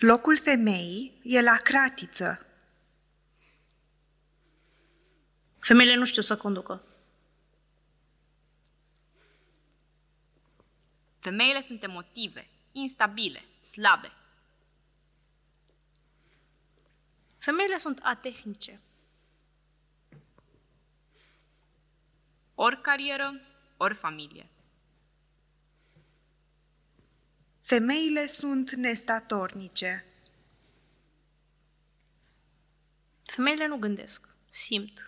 Locul femeii e la cratiță. Femeile nu știu să conducă. Femeile sunt emotive, instabile, slabe. Femeile sunt atehnice. Ori carieră, ori familie. Femeile sunt nestatornice. Femeile nu gândesc, simt.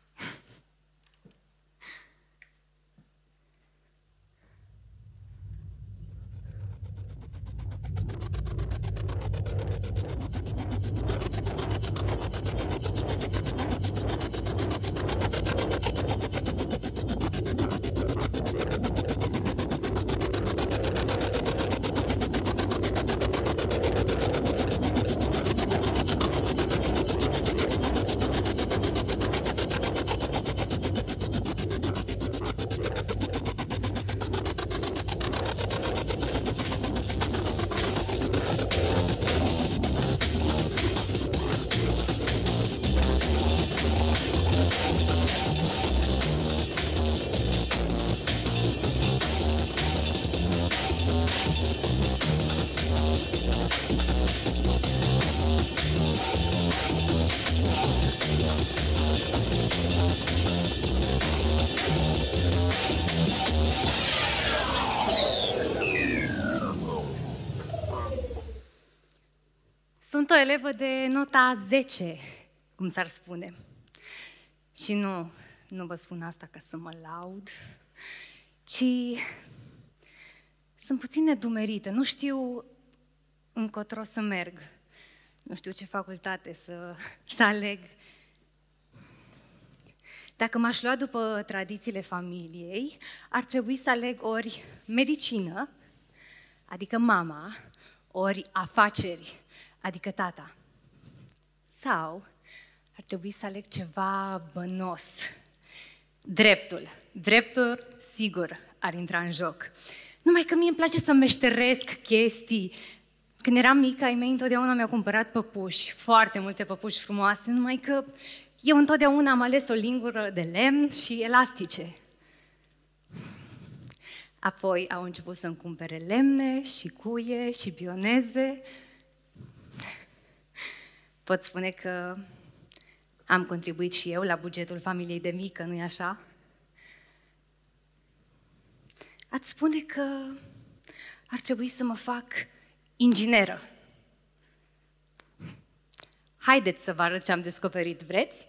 Sunt o elevă de nota 10, cum s-ar spune. Și nu vă spun asta ca să mă laud, ci sunt puțin nedumerită. Nu știu încotro să merg. Nu știu ce facultate să aleg. Dacă m-aș lua după tradițiile familiei, ar trebui să aleg ori medicină, adică mama, ori afaceri, adică tata. Sau ar trebui să aleg ceva bănos. Dreptul, sigur, ar intra în joc. Numai că mie îmi place să meșteresc chestii. Când eram mică, ai mei întotdeauna mi-au cumpărat păpuși, foarte multe păpuși frumoase, numai că eu întotdeauna am ales o lingură de lemn și elastice. Apoi au început să-mi cumpere lemne și cuie și pioneze. Pot spune că am contribuit și eu la bugetul familiei de mică, nu-i așa? Ați spune că ar trebui să mă fac ingineră. Haideți să vă arăt ce am descoperit, vreți?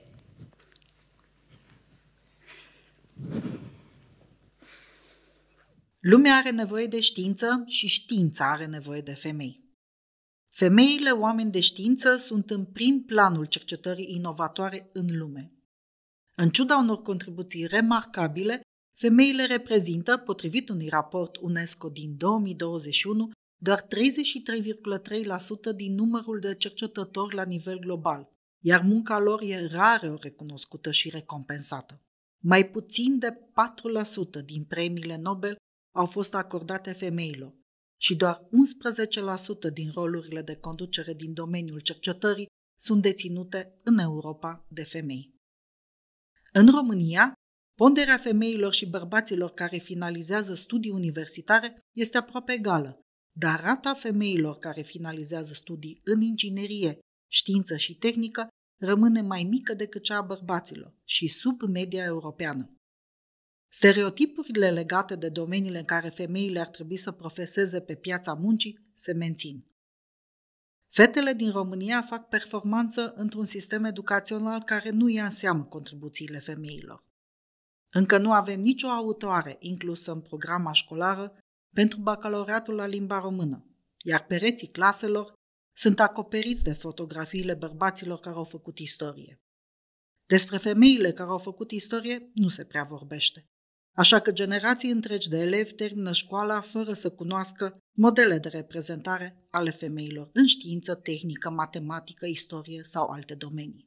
Lumea are nevoie de știință și știința are nevoie de femei. Femeile, oameni de știință, sunt în prim planul cercetării inovatoare în lume. În ciuda unor contribuții remarcabile, femeile reprezintă, potrivit unui raport UNESCO din 2021, doar 33,3% din numărul de cercetători la nivel global, iar munca lor e rar recunoscută și recompensată. Mai puțin de 4% din premiile Nobel au fost acordate femeilor și doar 11% din rolurile de conducere din domeniul cercetării sunt deținute în Europa de femei. În România, ponderea femeilor și bărbaților care finalizează studii universitare este aproape egală, dar rata femeilor care finalizează studii în inginerie, știință și tehnică rămâne mai mică decât cea a bărbaților și sub media europeană. Stereotipurile legate de domeniile în care femeile ar trebui să profeseze pe piața muncii se mențin. Fetele din România fac performanță într-un sistem educațional care nu ia în seamă contribuțiile femeilor. Încă nu avem nicio autoare inclusă în programa școlară pentru bacalaureatul la limba română, iar pereții claselor sunt acoperiți de fotografiile bărbaților care au făcut istorie. Despre femeile care au făcut istorie nu se prea vorbește, așa că generații întregi de elevi termină școala fără să cunoască modele de reprezentare ale femeilor în știință, tehnică, matematică, istorie sau alte domenii.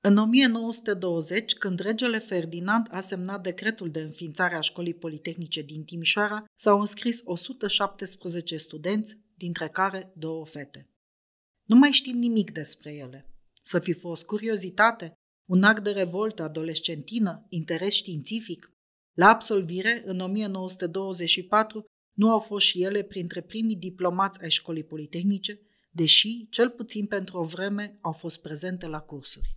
În 1920, când regele Ferdinand a semnat decretul de înființare a Școlii Politehnice din Timișoara, s-au înscris 117 studenți, dintre care 2 fete. Nu mai știm nimic despre ele. Să fi fost curiozitate, un act de revoltă adolescentină, interes științific? La absolvire, în 1924, nu au fost și ele printre primii diplomați ai Școlii Politehnice, deși, cel puțin pentru o vreme, au fost prezente la cursuri.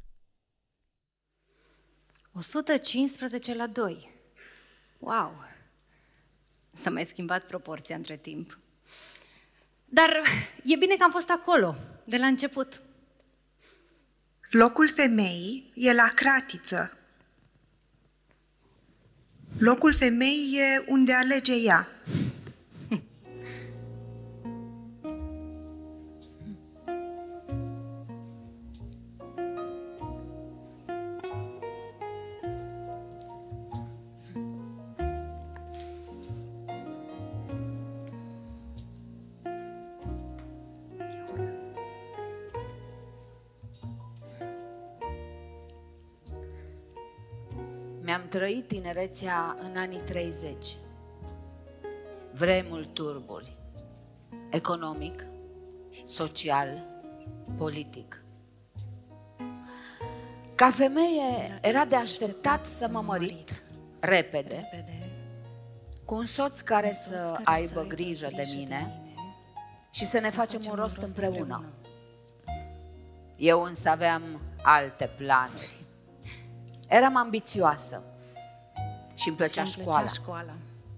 115 la 2. Wow! S-a mai schimbat proporția între timp. Dar e bine că am fost acolo, de la început. Locul femeii e la cratiță. Locul femeii e unde alege ea. Mi-am trăit tinerețea în anii 30. Vremuri turburi, economic, social, politic. Ca femeie era de așteptat să mă mărit repede, cu un soț care să aibă grijă de mine și să ne facem un rost împreună. Eu însă aveam alte planuri. Eram ambițioasă și îmi plăcea școala.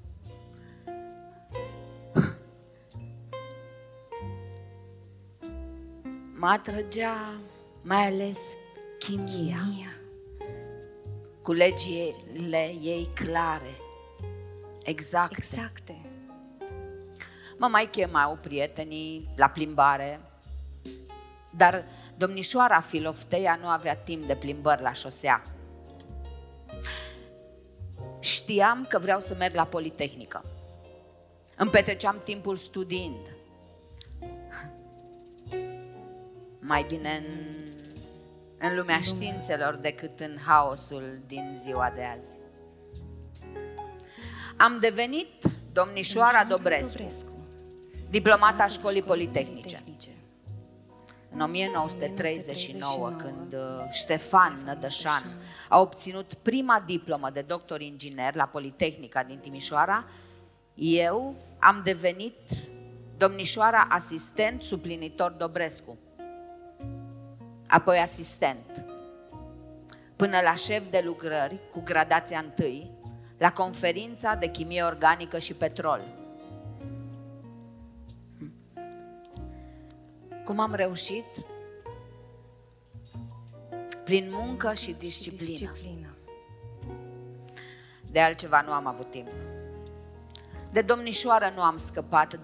Mă atrăgea mai ales chimia. Cu legile ei clare, exacte. Mă mai chemau prietenii la plimbare, dar domnișoara Filofteia nu avea timp de plimbări la șosea. Știam că vreau să merg la Politehnică. Îmi petreceam timpul studiind. Mai bine în lumea științelor decât în haosul din ziua de azi. Am devenit domnișoara Dobrescu, diplomata Școlii Politehnice. În 1939, când Ștefan Nădășan a obținut prima diplomă de doctor inginer la Politehnica din Timișoara, eu am devenit domnișoara asistent suplinitor Dobrescu, apoi asistent, până la șef de lucrări cu gradația 1 la conferința de chimie organică și petrol. Cum am reușit? Prin muncă și disciplină. De altceva nu am avut timp. De domnișoară nu am scăpat,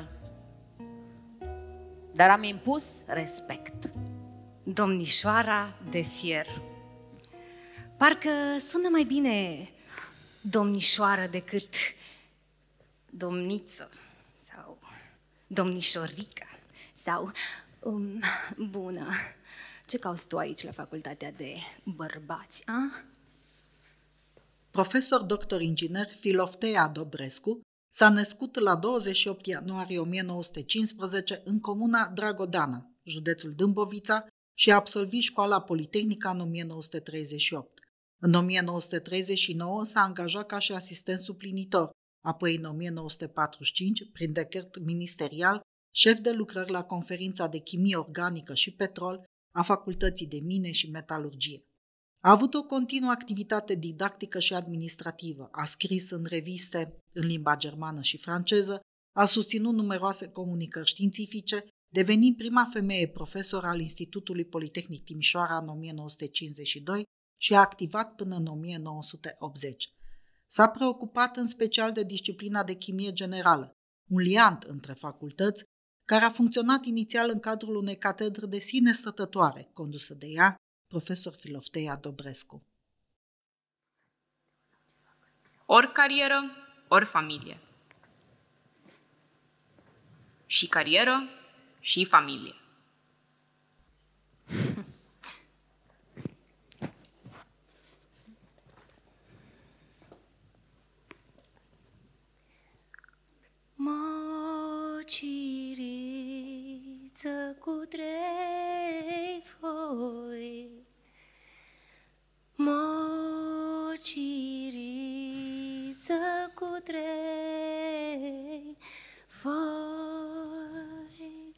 dar am impus respect. Domnișoara de fier. Parcă sună mai bine domnișoară decât domniță sau domnișorică sau bună. Ce cauți tu aici la facultatea de bărbați, a? Profesor doctor inginer Filofteia Dobrescu s-a născut la 28 ianuarie 1915 în comuna Dragodana, județul Dâmbovița, și a absolvit școala politehnică în 1938. În 1939 s-a angajat ca și asistent suplinitor, apoi în 1945, prin decret ministerial, șef de lucrări la conferința de chimie organică și petrol a Facultății de Mine și Metalurgie. A avut o continuă activitate didactică și administrativă, a scris în reviste în limba germană și franceză, a susținut numeroase comunicări științifice, devenind prima femeie profesor al Institutului Politehnic Timișoara în 1952 și a activat până în 1980. S-a preocupat în special de disciplina de chimie generală, un liant între facultăți, care a funcționat inițial în cadrul unei catedre de sine stătătoare, condusă de ea, profesor Filofteia Dobrescu. Ori carieră, ori familie. Și carieră, și familie. ciriță cu 3 foi.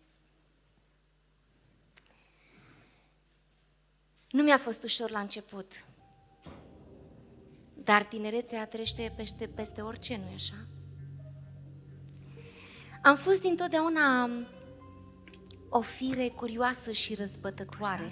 Nu mi-a fost ușor la început, dar tinerețea trece peste orice, nu-i așa? Am fost dintotdeauna o fire curioasă și răzbătătoare.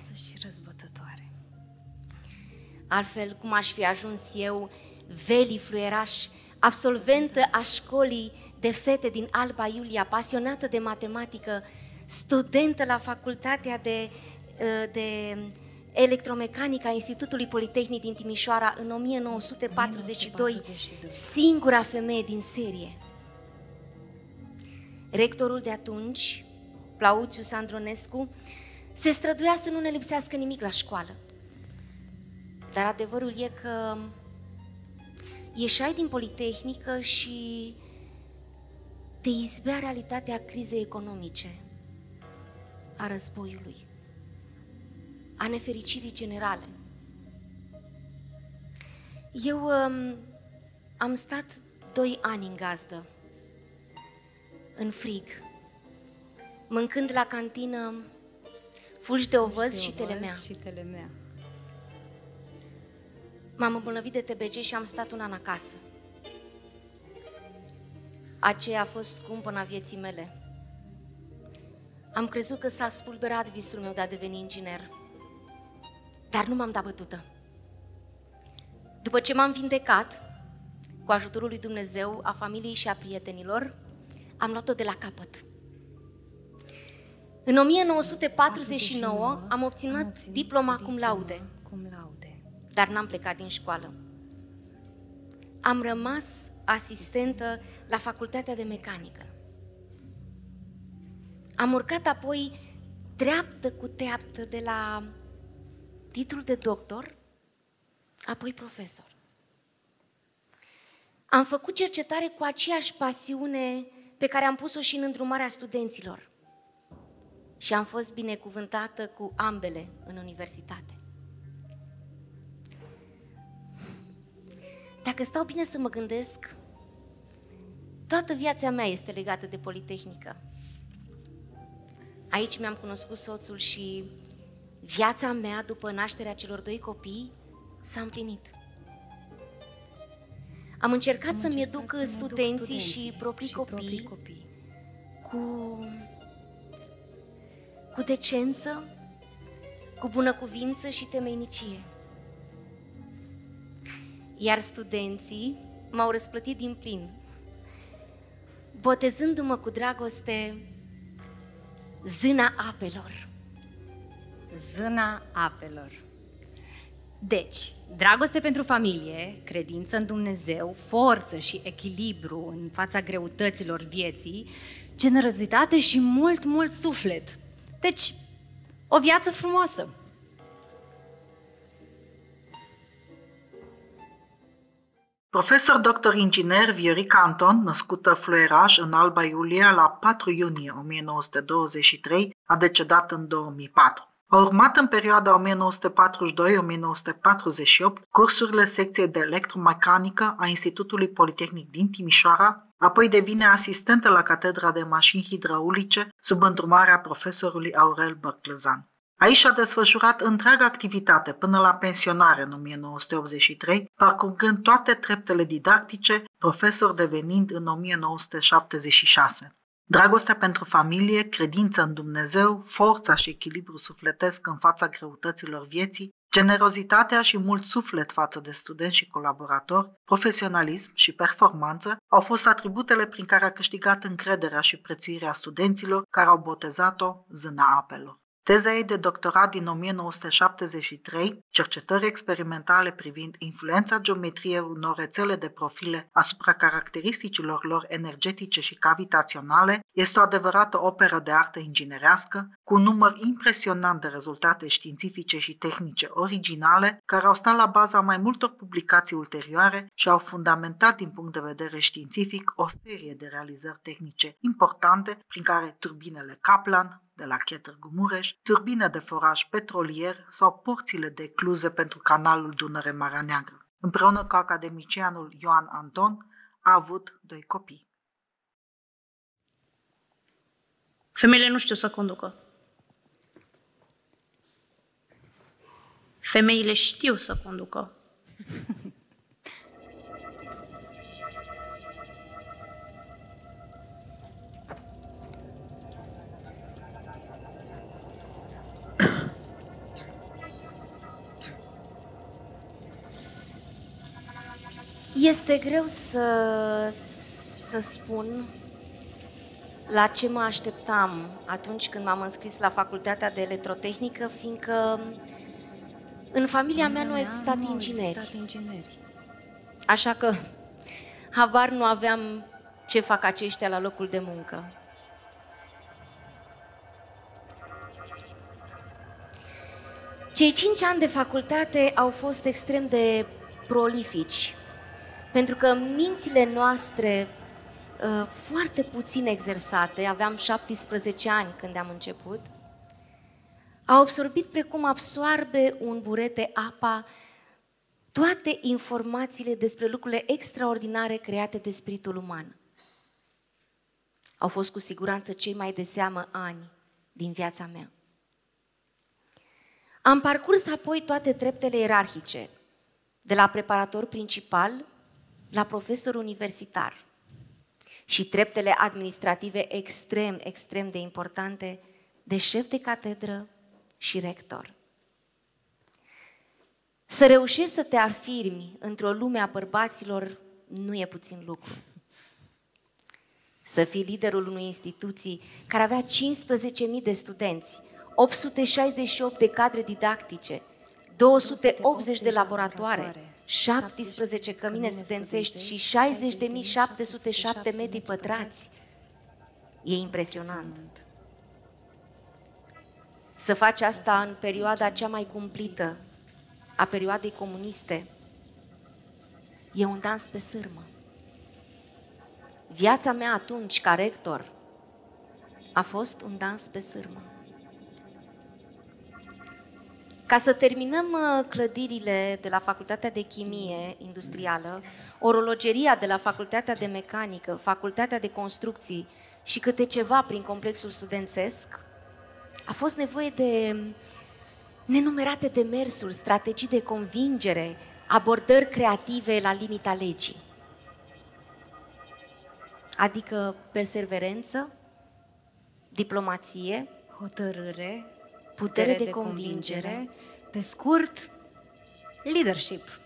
Altfel, cum aș fi ajuns eu, veli fluieraș, absolventă a școlii de fete din Alba Iulia, pasionată de matematică, studentă la facultatea de electromecanică a Institutului Politehnic din Timișoara în 1942, singura femeie din serie. Rectorul de atunci, Plauțiu Sandronescu, se străduia să nu ne lipsească nimic la școală. Dar adevărul e că ieșai din Politehnică și te izbea realitatea crizei economice, a războiului, a nefericirii generale. Eu am stat 2 ani în gazdă, în frig, mâncând la cantină fulgi de ovăz și telemea. M-am îmbolnăvit de TBC și am stat 1 an acasă. Aceea a fost scumpă în vieții mele. Am crezut că s-a spulberat visul meu de a deveni inginer, dar nu m-am dat bătută. După ce m-am vindecat, cu ajutorul lui Dumnezeu, a familiei și a prietenilor, am luat-o de la capăt. În 1949 am obținut diploma cum laude, dar n-am plecat din școală. Am rămas asistentă la facultatea de mecanică. Am urcat apoi treaptă cu treaptă de la titlul de doctor, apoi profesor. Am făcut cercetare cu aceeași pasiune pe care am pus-o și în îndrumarea studenților și am fost binecuvântată cu ambele în universitate. Dacă stau bine să mă gândesc, toată viața mea este legată de Politehnică. Aici mi-am cunoscut soțul și viața mea, după nașterea celor 2 copii, s-a împlinit. Am încercat să-mi educ studenții și proprii copii cu decență, cu bunăcuvință și temeinicie. Iar studenții m-au răsplătit din plin, botezându-mă cu dragoste Zâna Apelor. Zâna Apelor. Deci, dragoste pentru familie, credință în Dumnezeu, forță și echilibru în fața greutăților vieții, generozitate și mult, mult suflet. Deci, o viață frumoasă. Profesor dr. inginer Viorica Anton, născută Fluieraș în Alba Iulia la 4 iunie 1923, a decedat în 2004. A urmat în perioada 1942-1948 cursurile secției de electromecanică a Institutului Politehnic din Timișoara, apoi devine asistentă la catedra de mașini hidraulice sub îndrumarea profesorului Aurel Bărclăzan. Aici și-a desfășurat întreaga activitate până la pensionare în 1983, parcurgând toate treptele didactice, profesor devenind în 1976. Dragostea pentru familie, credință în Dumnezeu, forța și echilibru sufletesc în fața greutăților vieții, generozitatea și mult suflet față de studenți și colaboratori, profesionalism și performanță au fost atributele prin care a câștigat încrederea și prețuirea studenților care au botezat-o Zâna Apelor. Teza ei de doctorat din 1973, cercetări experimentale privind influența geometriei unor rețele de profile asupra caracteristicilor lor energetice și cavitaționale, este o adevărată operă de artă inginerească, cu un număr impresionant de rezultate științifice și tehnice originale, care au stat la baza mai multor publicații ulterioare și au fundamentat din punct de vedere științific o serie de realizări tehnice importante, prin care turbinele Kaplan, de la Chetrgu Mureș, turbine de foraj petrolier sau porțile de ecluze pentru canalul Dunăre-Marea Neagră. Împreună cu academicianul Ioan Anton, a avut 2 copii. Femeile nu știu să conducă. Femeile știu să conducă. Este greu să spun la ce mă așteptam atunci când m-am înscris la Facultatea de Electrotehnică, fiindcă în familia mea nu au existat ingineri. Așa că habar nu aveam ce fac aceștia la locul de muncă. Cei 5 ani de facultate au fost extrem de prolifici, pentru că mințile noastre, foarte puțin exersate, aveam 17 ani când am început, au absorbit precum absoarbe un burete apa toate informațiile despre lucrurile extraordinare create de spiritul uman. Au fost cu siguranță cei mai de seamă ani din viața mea. Am parcurs apoi toate treptele ierarhice, de la preparator principal la profesor universitar, și treptele administrative extrem de importante, de șef de catedră și rector. Să reușești să te afirmi într-o lume a bărbaților nu e puțin lucru. Să fii liderul unei instituții care avea 15.000 de studenți, 868 de cadre didactice, 280 de laboratoare, 17 cămine studențești și 60.707 metri pătrați. E impresionant. Să faci asta în perioada cea mai cumplită a perioadei comuniste e un dans pe sârmă. Viața mea atunci, ca rector, a fost un dans pe sârmă. Ca să terminăm clădirile de la Facultatea de Chimie Industrială, orologeria de la Facultatea de Mecanică, Facultatea de Construcții și câte ceva prin complexul studențesc, a fost nevoie de nenumerate demersuri, strategii de convingere, abordări creative la limita legii. Adică perseverență, diplomație, Hotărâre, putere de convingere, pe scurt, leadership.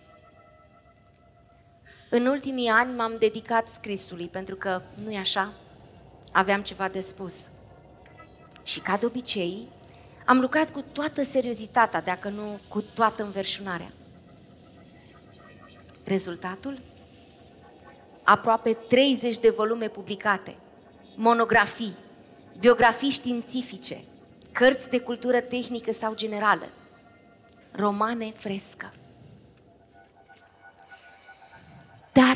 În ultimii ani m-am dedicat scrisului, pentru că, nu-i așa, aveam ceva de spus. Și ca de obicei, am lucrat cu toată seriozitatea, dacă nu cu toată înverșunarea. Rezultatul? Aproape 30 de volume publicate, monografii, biografii științifice, cărți de cultură tehnică sau generală, romane frescă. Dar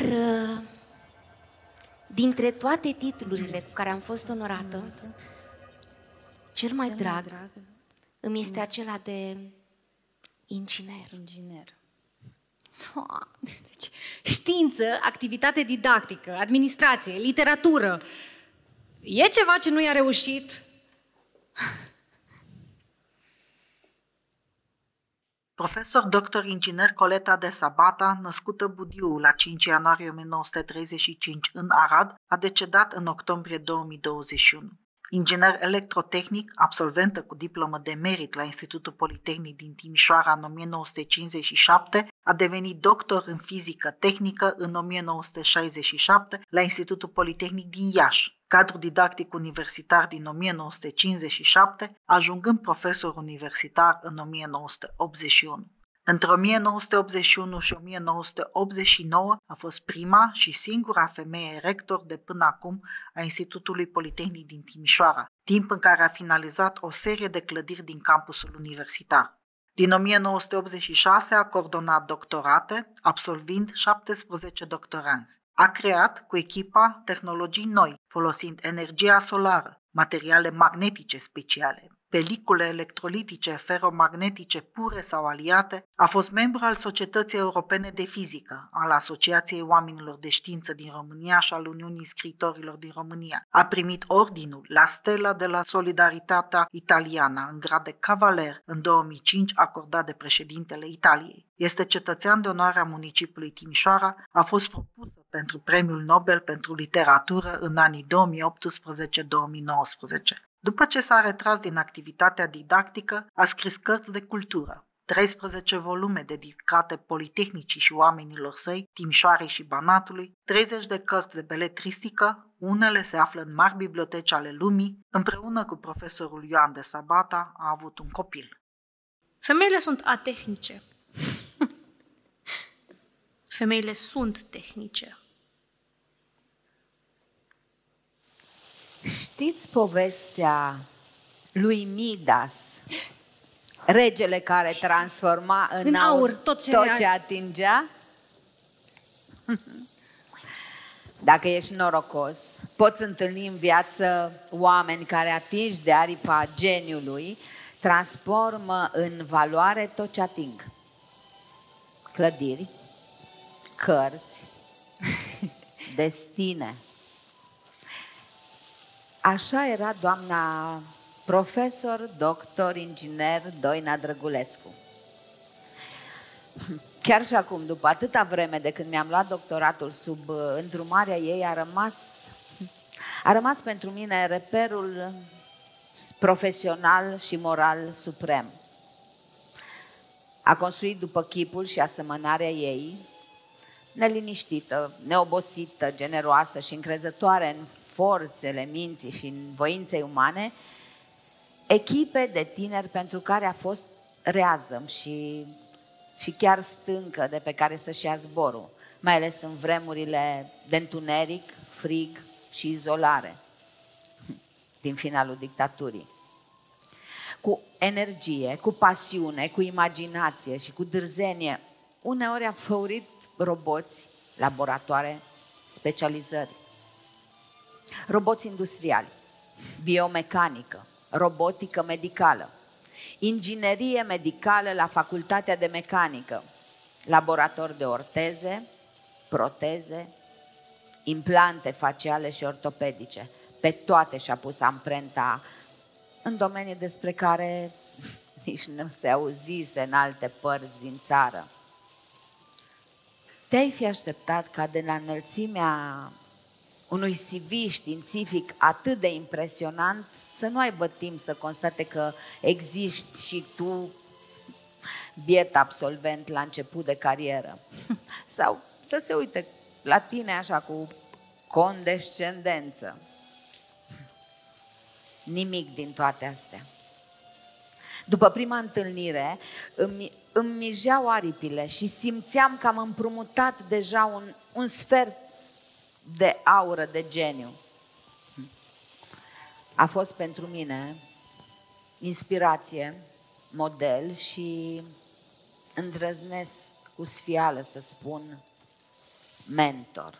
dintre toate titlurile cu care am fost onorată, cel mai drag îmi este acela de inginer. Deci, știință, activitate didactică, administrație, literatură. E ceva ce nu i-a reușit? Profesor dr. inginer Coleta de Sabata, născută Budiu la 5 ianuarie 1935 în Arad, a decedat în octombrie 2021. Inginer electrotehnic, absolventă cu diplomă de merit la Institutul Politehnic din Timișoara în 1957, a devenit doctor în fizică tehnică în 1967 la Institutul Politehnic din Iași, cadru didactic universitar din 1957, ajungând profesor universitar în 1981. Între 1981 și 1989 a fost prima și singura femeie rector de până acum a Institutului Politehnic din Timișoara, timp în care a finalizat o serie de clădiri din campusul universitar. Din 1986 a coordonat doctorate, absolvind 17 doctoranzi. A creat cu echipa tehnologii noi, folosind energia solară, materiale magnetice speciale, pelicule electrolitice feromagnetice pure sau aliate, a fost membru al Societății Europene de Fizică, al Asociației Oamenilor de Știință din România și al Uniunii Scriitorilor din România. A primit ordinul la Stella de la Solidaritatea Italiana în grad de cavaler în 2005, acordat de președintele Italiei. Este cetățean de onoare a municipiului Timișoara, a fost propusă pentru Premiul Nobel pentru Literatură în anii 2018-2019. După ce s-a retras din activitatea didactică, a scris cărți de cultură, 13 volume dedicate Politehnicii și oamenilor săi, Timișoarei și Banatului, 30 de cărți de beletristică, unele se află în mari biblioteci ale lumii. Împreună cu profesorul Ioan de Sabata a avut un copil. Femeile sunt atehnice. Femeile sunt tehnice. Știți povestea lui Midas, regele care transforma în aur tot ce atingea? Dacă ești norocos, poți întâlni în viață oameni care, atinși de aripa geniului, transformă în valoare tot ce ating. Clădiri, cărți, destine. Așa era doamna profesor, doctor, inginer Doina Drăgulescu. Chiar și acum, după atâta vreme de când mi-am luat doctoratul, sub îndrumarea ei, a rămas pentru mine reperul profesional și moral suprem. A construit după chipul și asemănarea ei, neliniștită, neobosită, generoasă și încrezătoare în forțele minții și în voinței umane, echipe de tineri pentru care a fost reazăm și chiar stâncă de pe care să-și ia zborul, mai ales în vremurile de întuneric, frig și izolare din finalul dictaturii. Cu energie, cu pasiune, cu imaginație și cu dârzenie, uneori a făurit roboți, laboratoare, specializări. Roboți industriali, biomecanică, robotică medicală, inginerie medicală la Facultatea de Mecanică, laborator de orteze, proteze, implante faciale și ortopedice. Pe toate și-a pus amprenta în domenii despre care nici nu se auzise în alte părți din țară. Te-ai fi așteptat ca de la înălțimea unui CV științific atât de impresionant să nu aibă timp să constate că existi și tu, biet absolvent la început de carieră. Sau să se uite la tine așa cu condescendență. Nimic din toate astea. După prima întâlnire îmi mijeau aripile și simțeam că am împrumutat deja un sfert de aură de geniu. A fost pentru mine inspirație, model și îndrăznesc cu sfială să spun mentor.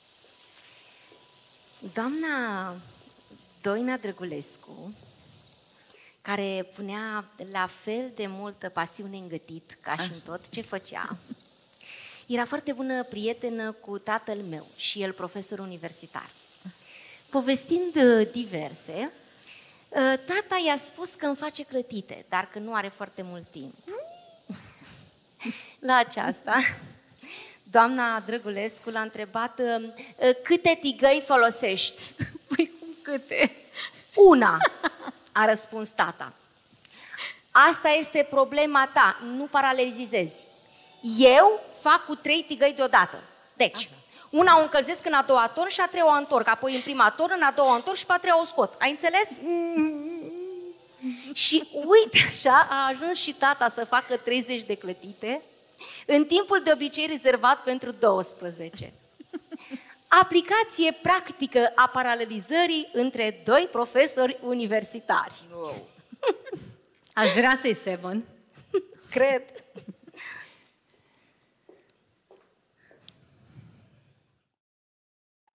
Doamna Doina Drăgulescu, care punea la fel de multă pasiune în gătit ca și în tot ce făcea, era foarte bună prietenă cu tatăl meu și el profesor universitar. Povestind diverse, tata i-a spus că îmi face clătite, dar că nu are foarte mult timp. La aceasta, doamna Drăgulescu l-a întrebat câte tigăi folosești? Păi cum câte? Una, a răspuns tata. Asta este problema ta, nu paralelizezi. Eu fac cu 3 tigăi deodată. Deci, una o încălzesc, în a doua torn și a treia o întorc, apoi în prima torn, în a doua o întorc și pe a treia o scot. Ai înțeles? Și uite așa, a ajuns și tata să facă 30 de clătite în timpul de obicei rezervat pentru 12. Aplicație practică a paralelizării între 2 profesori universitari. Wow. Aș vrea să-i semăn. Cred.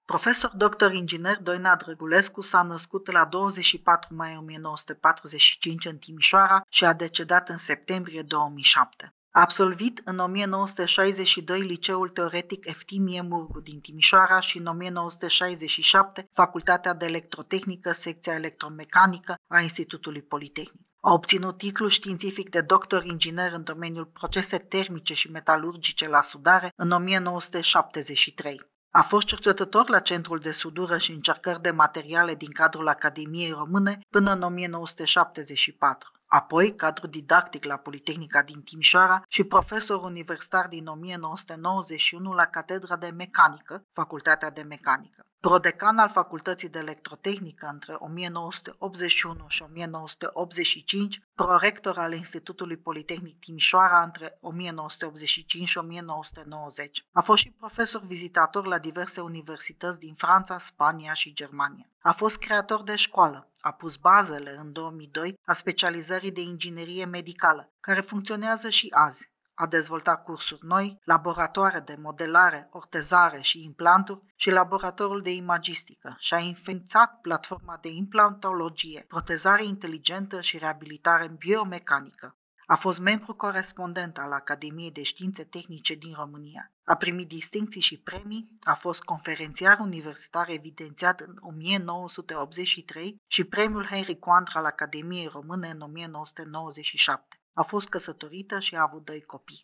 Profesor dr. inginer Doina Drăgulescu s-a născut la 24 mai 1945 în Timișoara și a decedat în septembrie 2007. A absolvit în 1962 Liceul Teoretic Eftimie Murgu din Timișoara și în 1967 Facultatea de Electrotehnică, secția electromecanică a Institutului Politehnic. A obținut titlul științific de doctor inginer în domeniul procese termice și metalurgice la sudare în 1973. A fost cercetător la Centrul de Sudură și Încercări de Materiale din cadrul Academiei Române până în 1974. Apoi cadru didactic la Politehnica din Timișoara și profesor universitar din 1991 la Catedra de Mecanică, Facultatea de Mecanică. Prodecan al Facultății de Electrotehnică între 1981 și 1985, prorector al Institutului Politehnic Timișoara între 1985 și 1990. A fost și profesor vizitator la diverse universități din Franța, Spania și Germania. A fost creator de școală. A pus bazele în 2002 a specializării de inginerie medicală, care funcționează și azi. A dezvoltat cursuri noi, laboratoare de modelare, ortezare și implanturi și laboratorul de imagistică și a înființat platforma de implantologie, protezare inteligentă și reabilitare biomecanică. A fost membru corespondent al Academiei de Științe Tehnice din România. A primit distincții și premii, a fost conferențiar universitar evidențiat în 1983 și premiul Henri Coandre al Academiei Române în 1997. A fost căsătorită și a avut 2 copii.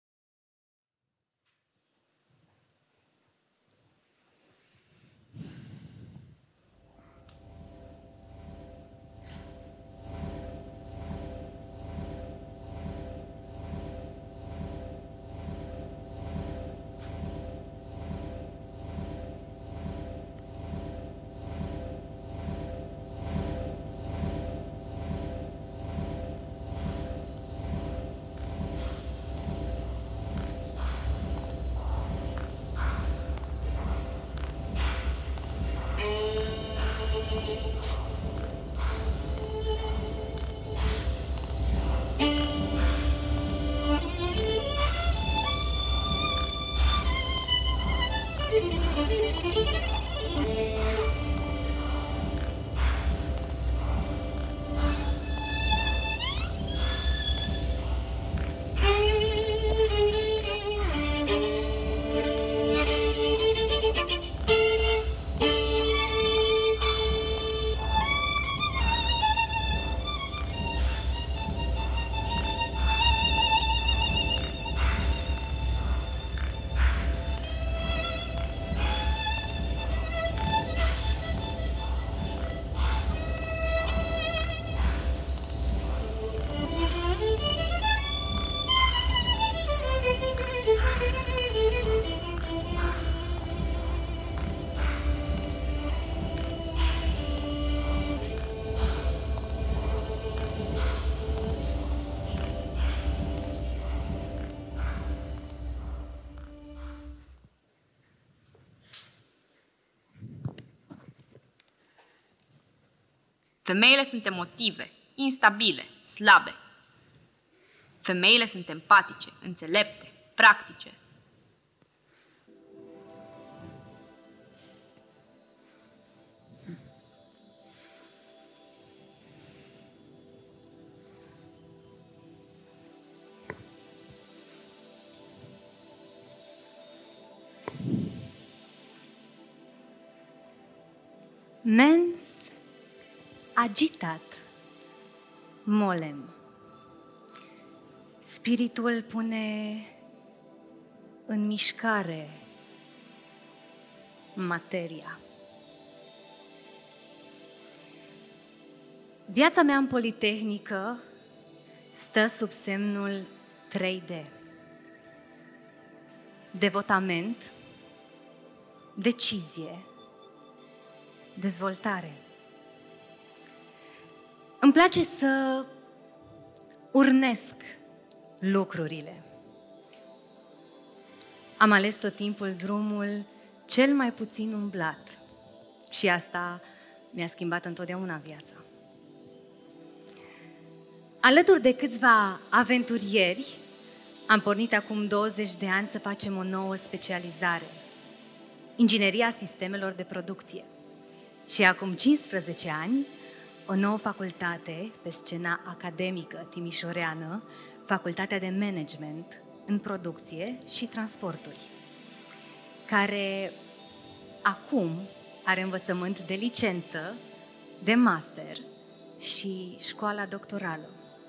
Femeile sunt emotive, instabile, slabe. Femeile sunt empatice, înțelepte, practice. Mens agitat molem. Spiritul pune în mișcare materia. Viața mea în Politehnică stă sub semnul 3D. Devotament, decizie, dezvoltare. Îmi place să urnesc lucrurile. Am ales tot timpul drumul cel mai puțin umblat și asta mi-a schimbat întotdeauna viața. Alături de câțiva aventurieri, am pornit acum 20 de ani să facem o nouă specializare. ingineria sistemelor de producție. Și acum 15 ani, o nouă facultate pe scena academică timișoreană, Facultatea de Management în Producție și Transporturi, care acum are învățământ de licență, de master și școala doctorală.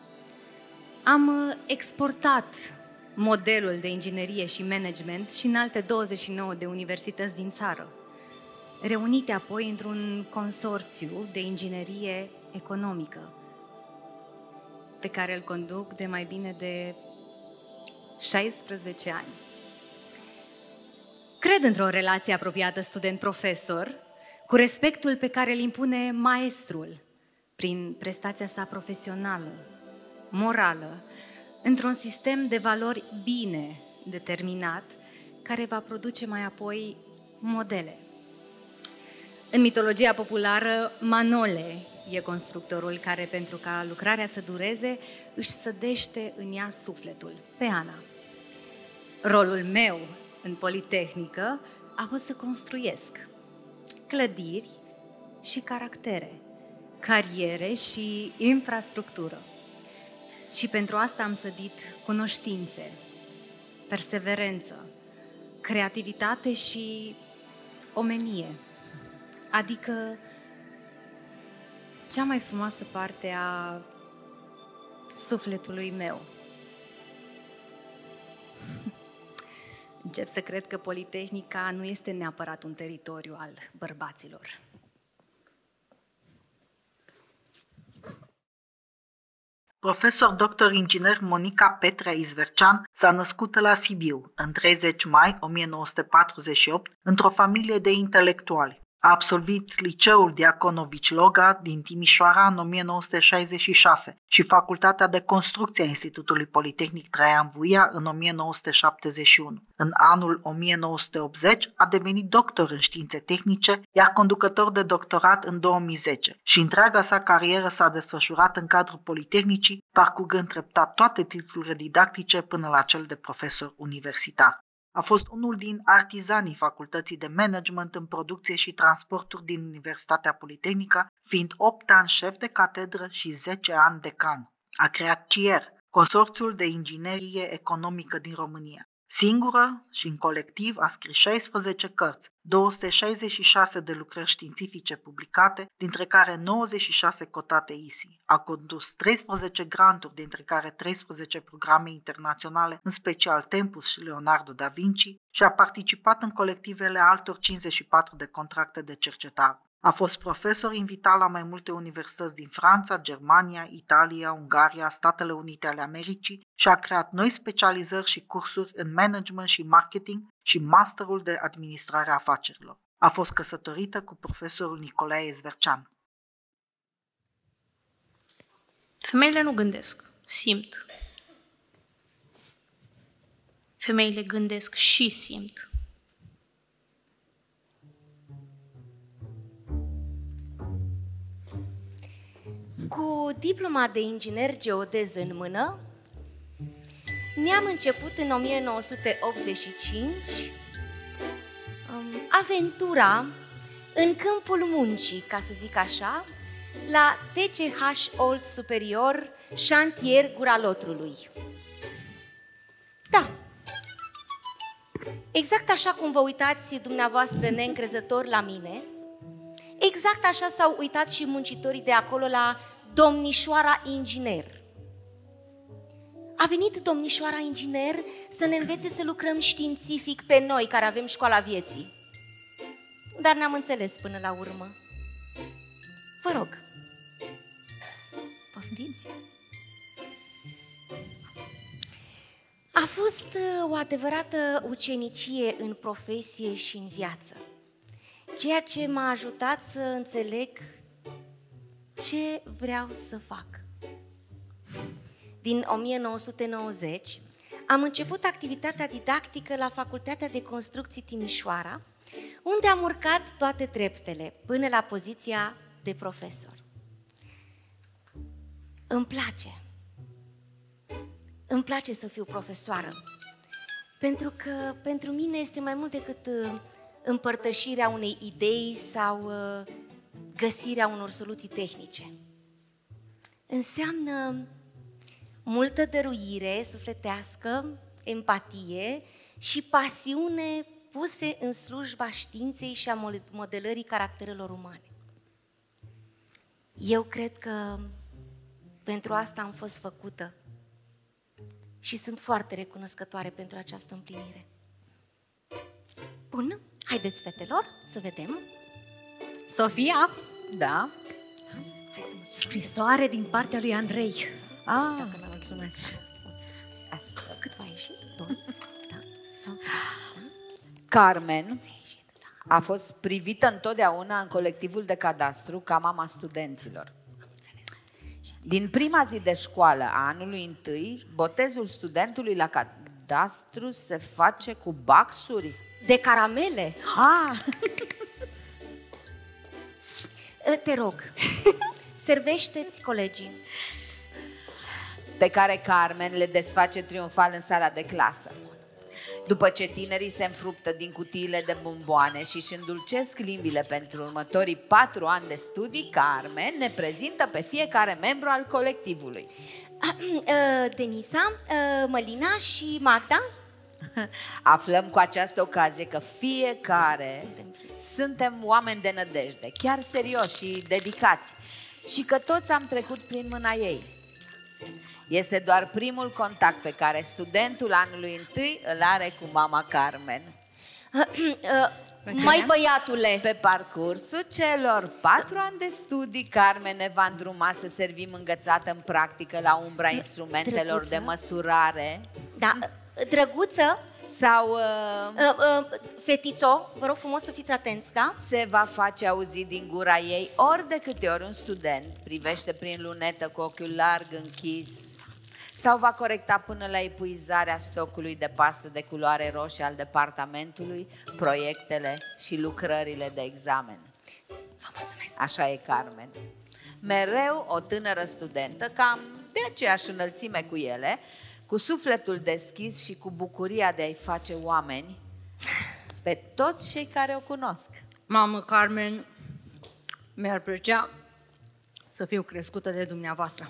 Am exportat modelul de inginerie și management și în alte 29 de universități din țară, reunite apoi într-un consorțiu de inginerie economică, pe care îl conduc de mai bine de 16 ani. Cred într-o relație apropiată student-profesor, cu respectul pe care îl impune maestrul prin prestația sa profesională, morală, într-un sistem de valori bine determinat, care va produce mai apoi modele. În mitologia populară, Manole e constructorul care, pentru ca lucrarea să dureze, își sădește în ea sufletul, pe Ana. Rolul meu în Politehnică a fost să construiesc clădiri și caractere, cariere și infrastructură. Și pentru asta am sădit cunoștințe, perseverență, creativitate și omenie, adică cea mai frumoasă parte a sufletului meu. Încep să cred că Politehnica nu este neapărat un teritoriu al bărbaților. Profesor dr. inginer Monica Petrea Izvercean s-a născut la Sibiu, în 30 mai 1948, într-o familie de intelectuali. A absolvit liceul Diaconovici Loga din Timișoara în 1966 și Facultatea de Construcție a Institutului Politehnic Traian Vuia în 1971. În anul 1980 a devenit doctor în științe tehnice, iar conducător de doctorat în 2010 și întreaga sa carieră s-a desfășurat în cadrul Politehnicii, parcurgând treptat toate titlurile didactice până la cel de profesor universitar. A fost unul din artizanii Facultății de Management în Producție și Transporturi din Universitatea Politehnică, fiind 8 ani șef de catedră și 10 ani decan. A creat CIER, Consorțiul de Inginerie Economică din România. Singură și în colectiv a scris 16 cărți, 266 de lucrări științifice publicate, dintre care 96 cotate ISI. A condus 13 granturi, dintre care 13 programe internaționale, în special Tempus și Leonardo da Vinci, și a participat în colectivele altor 54 de contracte de cercetare. A fost profesor invitat la mai multe universități din Franța, Germania, Italia, Ungaria, Statele Unite ale Americii și a creat noi specializări și cursuri în management și marketing și masterul de administrare a afacerilor. A fost căsătorită cu profesorul Nicolae Izvercean. Femeile nu gândesc, simt. Femeile gândesc și simt. Cu diploma de inginer geodez în mână, mi-am început în 1985 aventura în câmpul muncii, ca să zic așa, la TCH Olt Superior, șantier Gura Lotrului. Da, exact așa cum vă uitați dumneavoastră neîncrezători la mine, exact așa s-au uitat și muncitorii de acolo la domnișoara inginer. A venit domnișoara inginer să ne învețe să lucrăm științific pe noi, care avem școala vieții. Dar n-am înțeles până la urmă. Vă rog, poftiți. A fost o adevărată ucenicie în profesie și în viață, ceea ce m-a ajutat să înțeleg ce vreau să fac. Din 1990 am început activitatea didactică la Facultatea de Construcții Timișoara, unde am urcat toate treptele până la poziția de profesor. Îmi place să fiu profesoară, pentru că pentru mine este mai mult decât împărtășirea unei idei sau găsirea unor soluții tehnice. Înseamnă multă dăruire sufletească, empatie și pasiune puse în slujba științei și a modelării caracterelor umane. Eu cred că pentru asta am fost făcută și sunt foarte recunoscătoare pentru această împlinire. Bun, haideți, fetelor, să vedem. Sofia, Da? Hai să mă scrisoare din partea lui Andrei. Dacă mă mulțumesc. Asta. Cât va ieși? 2? Da? Sau? Da? Carmen a fost privită întotdeauna în colectivul de cadastru ca mama studenților. Din prima zi de școală a anului întâi, botezul studentului la cadastru se face cu baxuri. De caramele? Ah, Te rog, servește-ți colegii. pe care Carmen le desface triumfal în sala de clasă. După ce tinerii se înfruptă din cutiile de bomboane și își îndulcesc limbile pentru următorii 4 ani de studii, Carmen ne prezintă pe fiecare membru al colectivului. Denisa, Mălina și Magda. Aflăm cu această ocazie că fiecare suntem oameni de nădejde, chiar serioși și dedicați, și că toți am trecut prin mâna ei. Este doar primul contact pe care studentul anului întâi îl are cu mama Carmen. Mai băiatule, Pe parcursul celor 4 ani de studii, Carmen ne va îndruma să servim îngățată în practică la umbra instrumentelor Drăguță. de măsurare da, drăguță, sau fetițo, vă rog frumos să fiți atenți, da? se va face auzit din gura ei ori de câte ori un student privește prin lunetă cu ochiul larg închis sau va corecta până la epuizarea stocului de pastă de culoare roșie al departamentului proiectele și lucrările de examen. Vă mulțumesc. Așa e Carmen. Mereu o tânără studentă, cam de aceeași înălțime cu ele, cu sufletul deschis și cu bucuria de a-i face oameni pe toți cei care o cunosc. Mamă, Carmen, mi-ar plăcea să fiu crescută de dumneavoastră.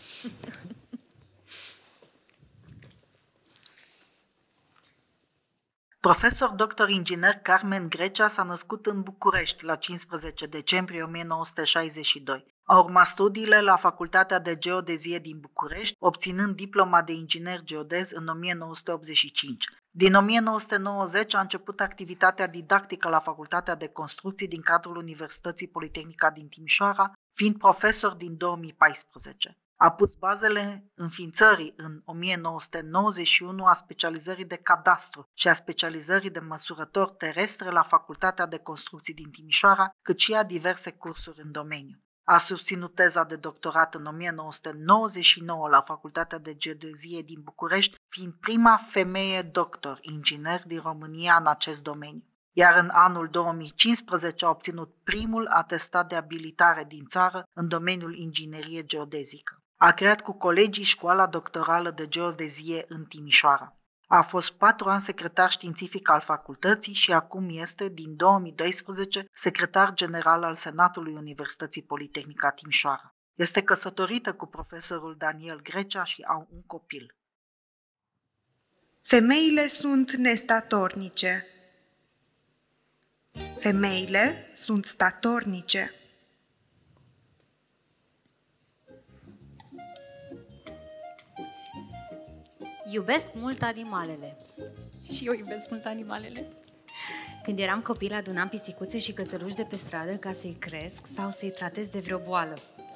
Profesor dr. inginer Carmen Grecea s-a născut în București la 15 decembrie 1962. A urmat studiile la Facultatea de Geodezie din București, obținând diploma de inginer geodez în 1985. Din 1990 a început activitatea didactică la Facultatea de Construcții din cadrul Universității Politehnica din Timișoara, fiind profesor din 2014. A pus bazele înființării în 1991 a specializării de cadastru și a specializării de măsurători terestre la Facultatea de Construcții din Timișoara, cât și a diverse cursuri în domeniu. A susținut teza de doctorat în 1999 la Facultatea de Geodezie din București, fiind prima femeie doctor inginer din România în acest domeniu. Iar în anul 2015 a obținut primul atestat de abilitare din țară în domeniul ingineriei geodezică. A creat cu colegii școala doctorală de geodezie în Timișoara. A fost 4 ani secretar științific al facultății și acum este, din 2012, secretar general al Senatului Universității Politehnica Timișoara. Este căsătorită cu profesorul Daniel Grecea și au un copil. Femeile sunt nestatornice. Femeile sunt statornice. Iubesc mult animalele. Și eu iubesc mult animalele. Când eram copil, adunam pisicuțe și cățeluși de pe stradă ca să-i cresc sau să-i tratez de vreo boală.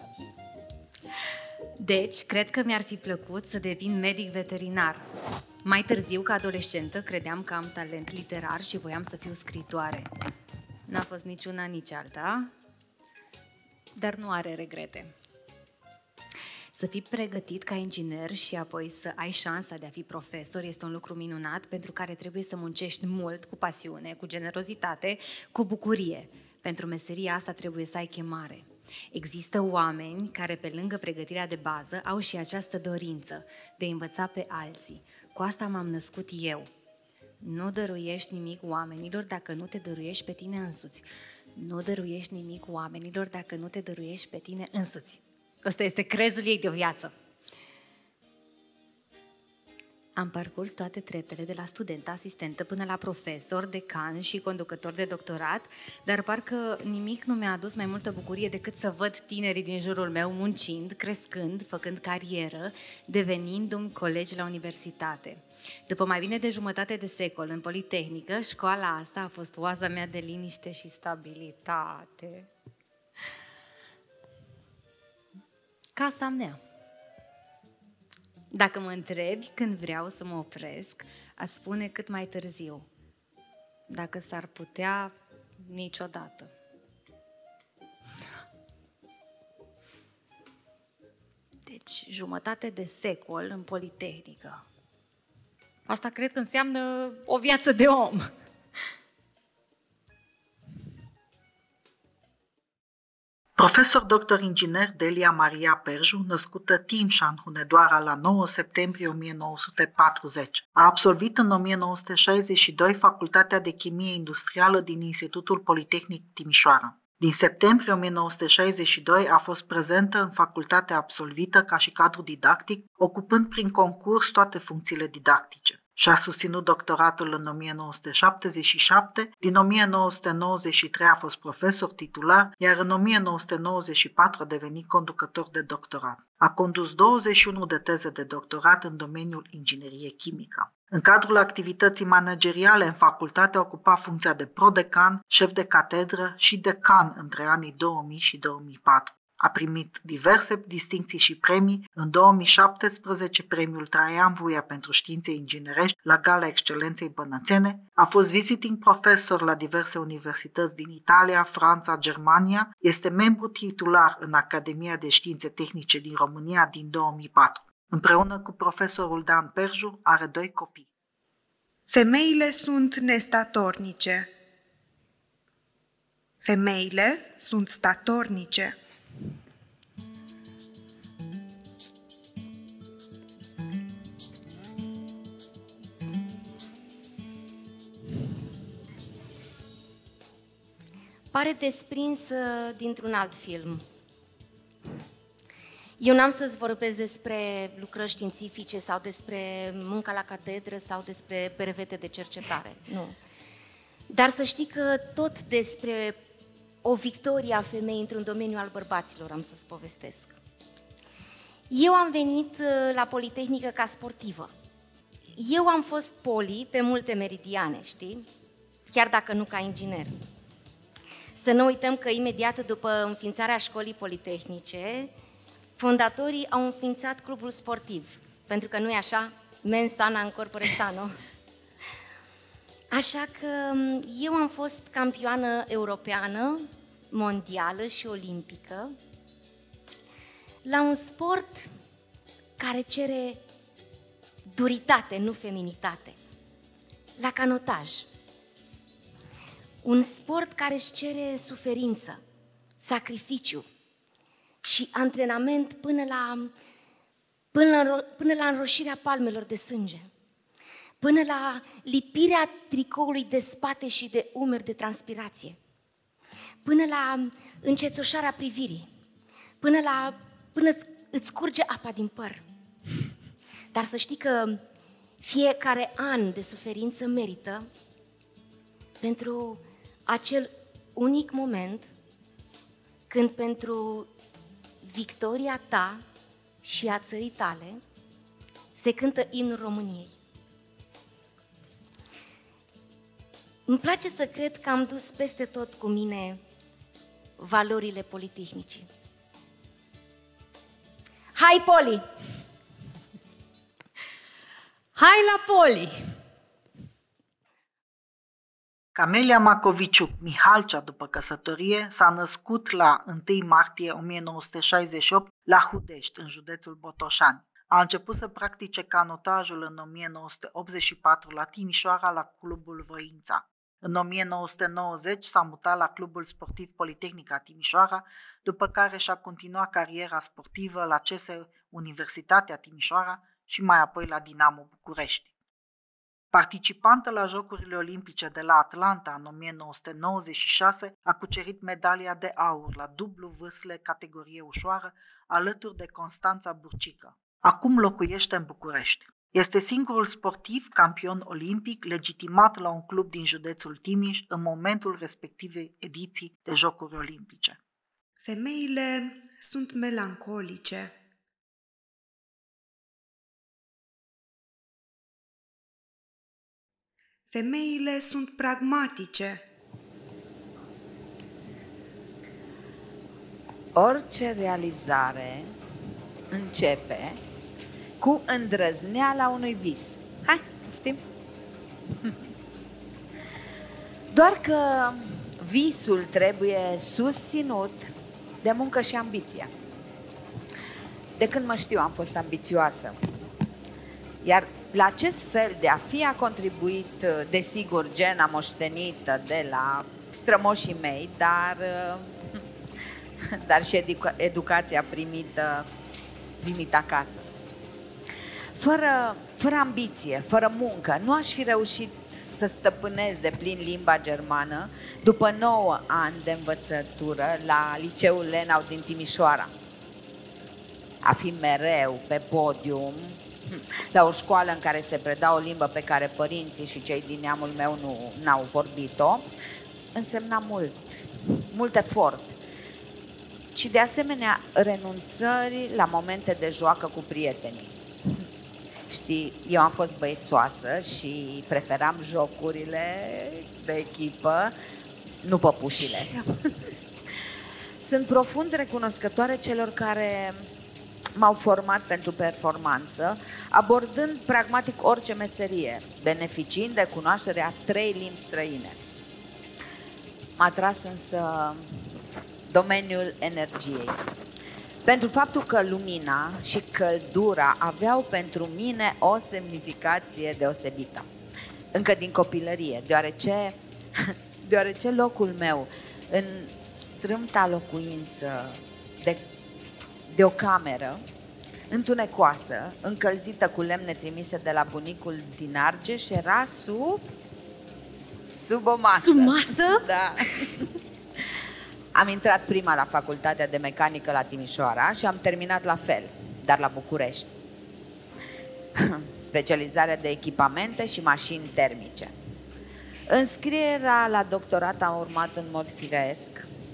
Deci, cred că mi-ar fi plăcut să devin medic veterinar. Mai târziu, ca adolescentă, credeam că am talent literar și voiam să fiu scriitoare. N-a fost nici una, nici alta, dar nu are regrete. Să fii pregătit ca inginer și apoi să ai șansa de a fi profesor este un lucru minunat pentru care trebuie să muncești mult, cu pasiune, cu generozitate, cu bucurie. Pentru meseria asta trebuie să ai chemare. Există oameni care, pe lângă pregătirea de bază, au și această dorință de a învăța pe alții. Cu asta m-am născut eu. Nu dăruiești nimic oamenilor dacă nu te dăruiești pe tine însuți. Nu dăruiești nimic oamenilor dacă nu te dăruiești pe tine însuți. Ăsta este crezul ei de o viață. Am parcurs toate treptele de la studentă, asistentă, până la profesor, decan și conducător de doctorat, dar parcă nimic nu mi-a adus mai multă bucurie decât să văd tinerii din jurul meu muncind, crescând, făcând carieră, devenindu-mi colegi la universitate. După mai bine de jumătate de secol în Politehnică, școala asta a fost oaza mea de liniște și stabilitate. Casa mea. Dacă mă întrebi când vreau să mă opresc, aș spune cât mai târziu. Dacă s-ar putea, niciodată. Deci, jumătate de secol în Politehnică. Asta cred că înseamnă o viață de om. Profesor dr. inginer Delia Maria Perju, născută Timșan, Hunedoara, la 9 septembrie 1940. A absolvit în 1962 Facultatea de Chimie Industrială din Institutul Politehnic Timișoara. Din septembrie 1962 a fost prezentă în facultatea absolvită ca și cadru didactic, ocupând prin concurs toate funcțiile didactice. Și-a susținut doctoratul în 1977, din 1993 a fost profesor titular, iar în 1994 a devenit conducător de doctorat. A condus 21 de teze de doctorat în domeniul ingineriei chimică. În cadrul activității manageriale în facultate a ocupat funcția de prodecan, șef de catedră și decan între anii 2000 și 2004. A primit diverse distincții și premii, în 2017 premiul Traian Vuia pentru științe inginerești la Gala Excelenței Bănățene, a fost visiting profesor la diverse universități din Italia, Franța, Germania, este membru titular în Academia de Științe Tehnice din România din 2004. Împreună cu profesorul Dan Perju are 2 copii. Femeile sunt nestatornice. Femeile sunt statornice. Pare desprinsă dintr-un alt film. Eu n-am să-ți vorbesc despre lucrări științifice sau despre munca la catedră sau despre brevete de cercetare, nu. Dar să știi că tot despre o victorie a femeii într-un domeniu al bărbaților am să-ți povestesc. Eu am venit la Politehnică ca sportivă. Eu am fost poli pe multe meridiane, știi? Chiar dacă nu ca inginer. Să nu uităm că imediat după înființarea școlii politehnice, fondatorii au înființat clubul sportiv, pentru că nu e așa? Mens sana in corpore sano. Așa că eu am fost campioană europeană, mondială și olimpică la un sport care cere duritate, nu feminitate, la canotaj. Un sport care își cere suferință, sacrificiu și antrenament până la înroșirea palmelor de sânge, până la lipirea tricoului de spate și de umeri de transpirație, până la încețoșarea privirii, până îți curge apa din păr. Dar să știi că fiecare an de suferință merită pentru acel unic moment când pentru victoria ta și a țării tale se cântă imnul României. Îmi place să cred că am dus peste tot cu mine valorile politehnicii. Hai, Poli! Hai la Poli! Camelia Macoviciuc Mihalcea, după căsătorie, s-a născut la 1 martie 1968 la Hudești, în județul Botoșani. A început să practice canotajul în 1984 la Timișoara, la Clubul Voința. În 1990 s-a mutat la Clubul Sportiv Politehnica Timișoara, după care și-a continuat cariera sportivă la CS Universitatea Timișoara și mai apoi la Dinamo București. Participantă la Jocurile Olimpice de la Atlanta în 1996, a cucerit medalia de aur la dublu vâsle categorie ușoară, alături de Constanța Burcică. Acum locuiește în București. Este singurul sportiv campion olimpic legitimat la un club din județul Timiș în momentul respectivei ediții de Jocuri Olimpice. Femeile sunt melancolice. Femeile sunt pragmatice. Orice realizare începe cu îndrăzneala unui vis. Hai, poftim! Doar că visul trebuie susținut de muncă și ambiție. De când mă știu am fost ambițioasă. Iar la acest fel de a fi a contribuit, desigur, gena moștenită de la strămoșii mei, dar și educația primită acasă. Fără ambiție, fără muncă, nu aș fi reușit să stăpânesc de plin limba germană după 9 ani de învățătură la Liceul Lenau din Timișoara. A fi mereu pe podium la o școală în care se preda o limbă pe care părinții și cei din neamul meu n-au vorbit-o, însemna mult efort. Și de asemenea renunțări la momente de joacă cu prietenii. Știi, eu am fost băiețoasă și preferam jocurile de echipă, nu păpușile. Sunt profund recunoscătoare celor care m-au format pentru performanță, abordând pragmatic orice meserie, beneficiind de cunoașterea 3 limbi străine. M-a tras însă domeniul energiei. Pentru faptul că lumina și căldura aveau pentru mine o semnificație deosebită. Încă din copilărie, deoarece locul meu în strâmta locuință de o cameră întunecoasă, încălzită cu lemne trimise de la bunicul din Argeș, era sub o masă. Sub masă? Da. Am intrat prima la facultatea de mecanică la Timișoara și am terminat la fel, dar la București. Specializarea de echipamente și mașini termice. Înscrierea la doctorat a urmat în mod firesc,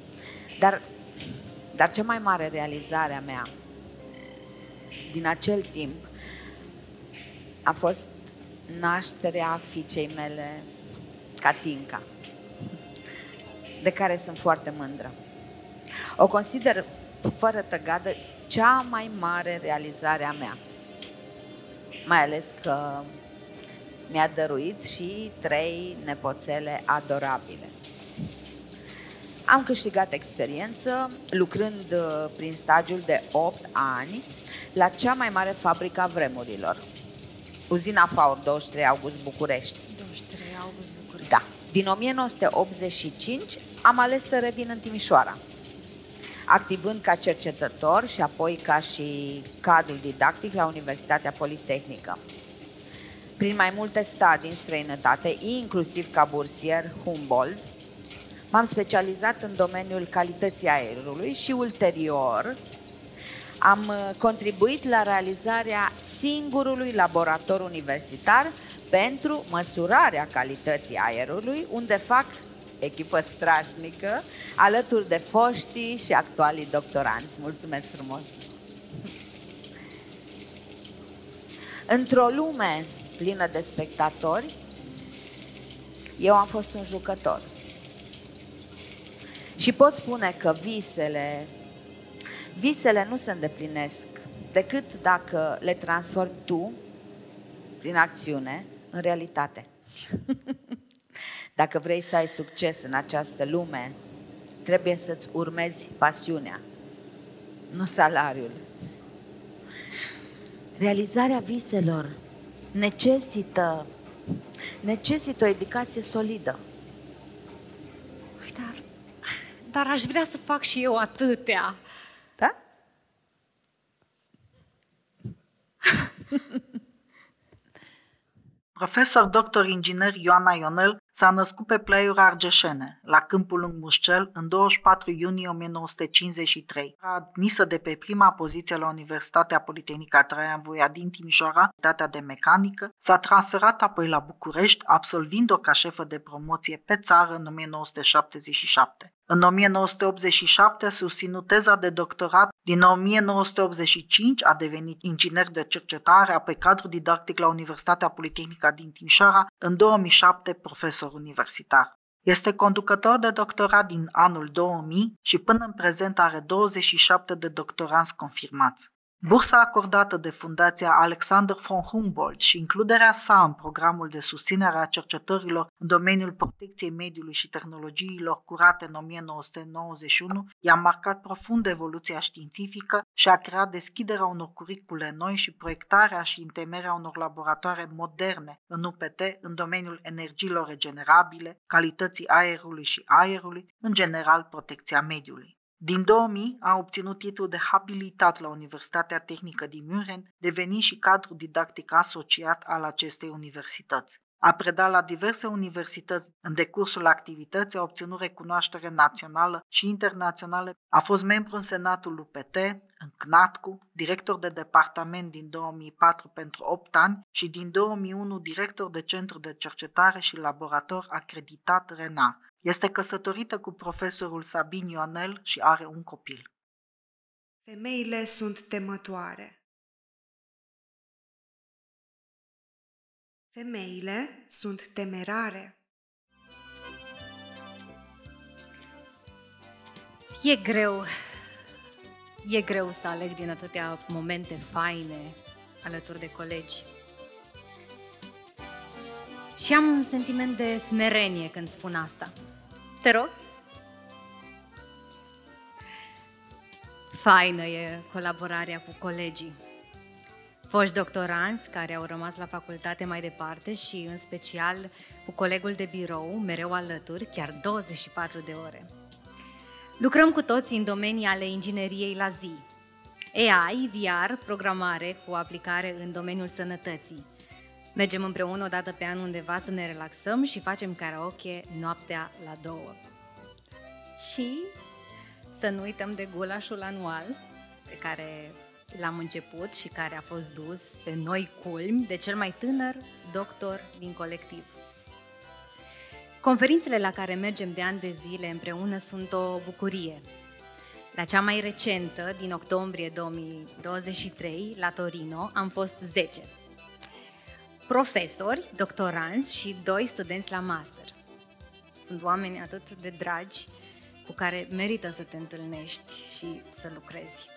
dar cea mai mare realizare a mea din acel timp a fost nașterea fiicei mele, Catinca, de care sunt foarte mândră. O consider fără tăgadă cea mai mare realizare a mea, mai ales că mi-a dăruit și 3 nepoțele adorabile. Am câștigat experiență lucrând prin stagiul de 8 ani la cea mai mare fabrică a vremurilor, uzina FAUR 23 August București. 23 august București. Da. Din 1985 am ales să revin în Timișoara, activând ca cercetător și apoi ca și cadru didactic la Universitatea Politehnică. Prin mai multe stadii în străinătate, inclusiv ca bursier Humboldt, m-am specializat în domeniul calității aerului și ulterior am contribuit la realizarea singurului laborator universitar pentru măsurarea calității aerului, unde fac echipă strașnică alături de foștii și actualii doctoranți. Mulțumesc frumos! Într-o lume plină de spectatori, eu am fost un jucător. Și pot spune că visele nu se îndeplinesc decât dacă le transformi tu, prin acțiune, în realitate. Dacă vrei să ai succes în această lume, trebuie să-ți urmezi pasiunea, nu salariul. Realizarea viselor necesită o educație solidă. Dar aș vrea să fac și eu atâtea. Da? Profesor doctor inginer Ioana Ionel s-a născut pe Plaiuri Argeșene, la Câmpul Lung Mușcel, în 24 iunie 1953. A admisă de pe prima poziție la Universitatea Politehnică Traian Voia din Timișoara, Facultatea de Mecanică, s-a transferat apoi la București, absolvind-o ca șefă de promoție pe țară în 1977. În 1987 a susținut teza de doctorat, din 1985 a devenit inginer de cercetare, apoi cadru didactic la Universitatea Politehnică din Timișoara, în 2007 profesor universitar. Este conducător de doctorat din anul 2000 și până în prezent are 27 de doctoranți confirmați. Bursa acordată de Fundația Alexander von Humboldt și includerea sa în programul de susținere a cercetărilor în domeniul protecției mediului și tehnologiilor curate în 1991 i-a marcat profund evoluția științifică și a creat deschiderea unor curicule noi și proiectarea și întemeierea unor laboratoare moderne în UPT în domeniul energiilor regenerabile, calității aerului, în general protecția mediului. Din 2000 a obținut titlul de habilitat la Universitatea Tehnică din München, devenind și cadru didactic asociat al acestei universități. A predat la diverse universități în decursul activității, a obținut recunoaștere națională și internațională, a fost membru în Senatul UPT, în CNATCU, director de departament din 2004 pentru 8 ani și din 2001 director de centru de cercetare și laborator acreditat RENA. Este căsătorită cu profesorul Sabin Ionel și are un copil. Femeile sunt temătoare. Femeile sunt temerare. E greu să aleg din atâtea momente faine alături de colegi. Și am un sentiment de smerenie când spun asta. Te rog? Faină e colaborarea cu colegii. Foști doctoranți care au rămas la facultate mai departe și în special cu colegul de birou, mereu alături, chiar 24 de ore. Lucrăm cu toții în domenii ale ingineriei la zi. AI, VR, programare cu aplicare în domeniul sănătății. Mergem împreună o dată pe an undeva să ne relaxăm și facem karaoke noaptea la 2. Și să nu uităm de gulașul anual pe care l-am început și care a fost dus pe noi culmi de cel mai tânăr doctor din colectiv. Conferințele la care mergem de ani de zile împreună sunt o bucurie. La cea mai recentă, din octombrie 2023, la Torino, am fost 10. Profesori, doctoranți și 2 studenți la master. Sunt oameni atât de dragi cu care merită să te întâlnești și să lucrezi.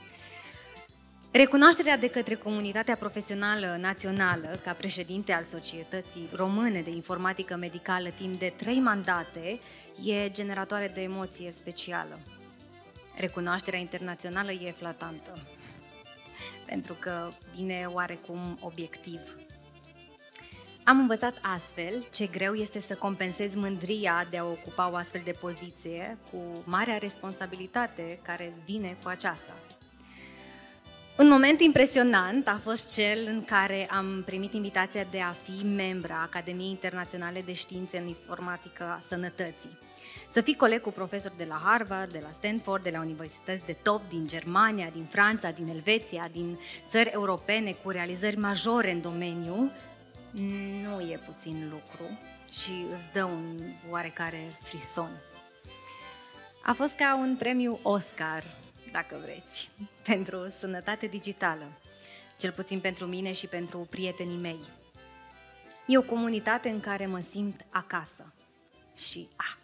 Recunoașterea de către comunitatea profesională națională ca președinte al Societății Române de Informatică Medicală timp de 3 mandate e generatoare de emoție specială. Recunoașterea internațională e flatantă, pentru că vine oarecum obiectiv. Am învățat astfel ce greu este să compensezi mândria de a ocupa o astfel de poziție cu marea responsabilitate care vine cu aceasta. Un moment impresionant a fost cel în care am primit invitația de a fi membra Academiei Internaționale de Științe în Informatică a Sănătății. Să fii coleg cu profesori de la Harvard, de la Stanford, de la universități de top din Germania, din Franța, din Elveția, din țări europene cu realizări majore în domeniu, nu e puțin lucru și îți dă un oarecare frison. A fost ca un premiu Oscar, dacă vreți, pentru sănătate digitală, cel puțin pentru mine și pentru prietenii mei. E o comunitate în care mă simt acasă și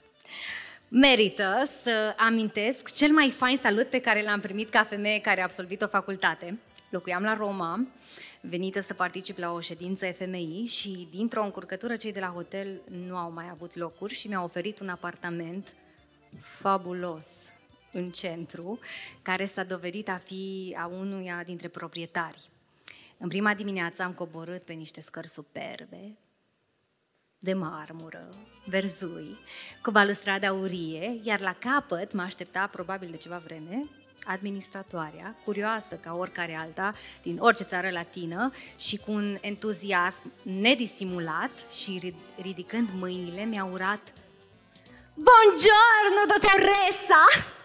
merită să amintesc cel mai fain salut pe care l-am primit ca femeie care a absolvit o facultate. Locuiam la Roma, venită să particip la o ședință FMI și dintr-o încurcătură cei de la hotel nu au mai avut locuri și mi-au oferit un apartament fabulos în centru, care s-a dovedit a fi a unuia dintre proprietari. În prima dimineață am coborât pe niște scări superbe, de marmură, verzui, cu balustrade aurie, iar la capăt mă aștepta, probabil de ceva vreme, administratoarea, curioasă ca oricare alta, din orice țară latină și cu un entuziasm nedisimulat și ridicând mâinile mi-a urat: Buongiorno, dottoressa!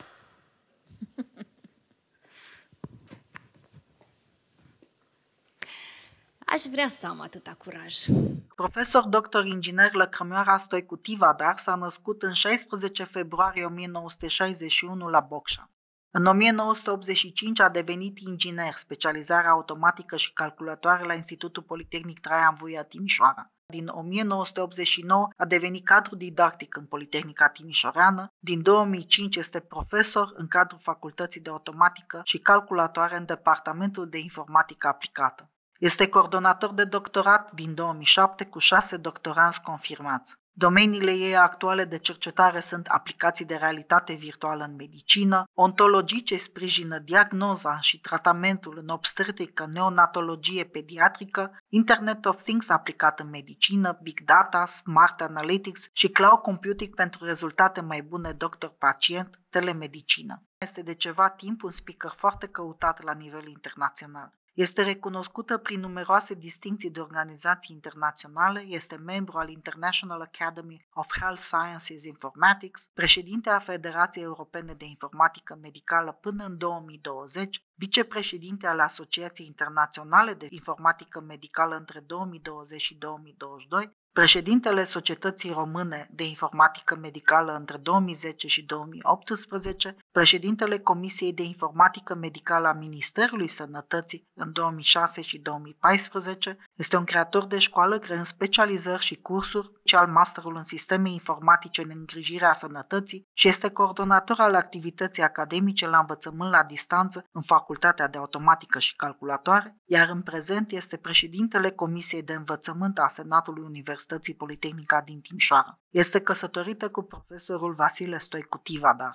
Aș vrea să am atâta curaj. Profesor doctor inginer Lăcrămioara Stoicu Tivadar s-a născut în 16 februarie 1961 la Bocșa. În 1985 a devenit inginer, specializare automatică și calculatoare la Institutul Politehnic Traian Vuia Timișoara. Din 1989 a devenit cadru didactic în Politehnica Timișoreană. Din 2005 este profesor în cadrul Facultății de Automatică și Calculatoare în Departamentul de Informatică Aplicată. Este coordonator de doctorat din 2007 cu 6 doctoranți confirmați. Domeniile ei actuale de cercetare sunt aplicații de realitate virtuală în medicină, ontologii ce sprijină diagnoza și tratamentul în obstetrică, neonatologie pediatrică, Internet of Things aplicat în medicină, Big Data, Smart Analytics și Cloud Computing pentru rezultate mai bune doctor-pacient, telemedicină. Este de ceva timp un speaker foarte căutat la nivel internațional. Este recunoscută prin numeroase distincții de organizații internaționale, este membru al International Academy of Health Sciences Informatics, președinte a Federației Europene de Informatică Medicală până în 2020, vicepreședinte al Asociației Internaționale de Informatică Medicală între 2020 și 2022, președintele Societății Române de Informatică Medicală între 2010 și 2018, președintele Comisiei de Informatică Medicală a Ministerului Sănătății în 2006 și 2014, este un creator de școală creând specializări și cursuri, al masterul în sisteme informatice în îngrijirea sănătății și este coordonator al activității academice la învățământ la distanță în Facultatea de Automatică și Calculatoare, iar în prezent este președintele Comisiei de Învățământ a Senatului Universității Politehnica din Timișoara. Este căsătorită cu profesorul Vasile Stoicu Tivadar.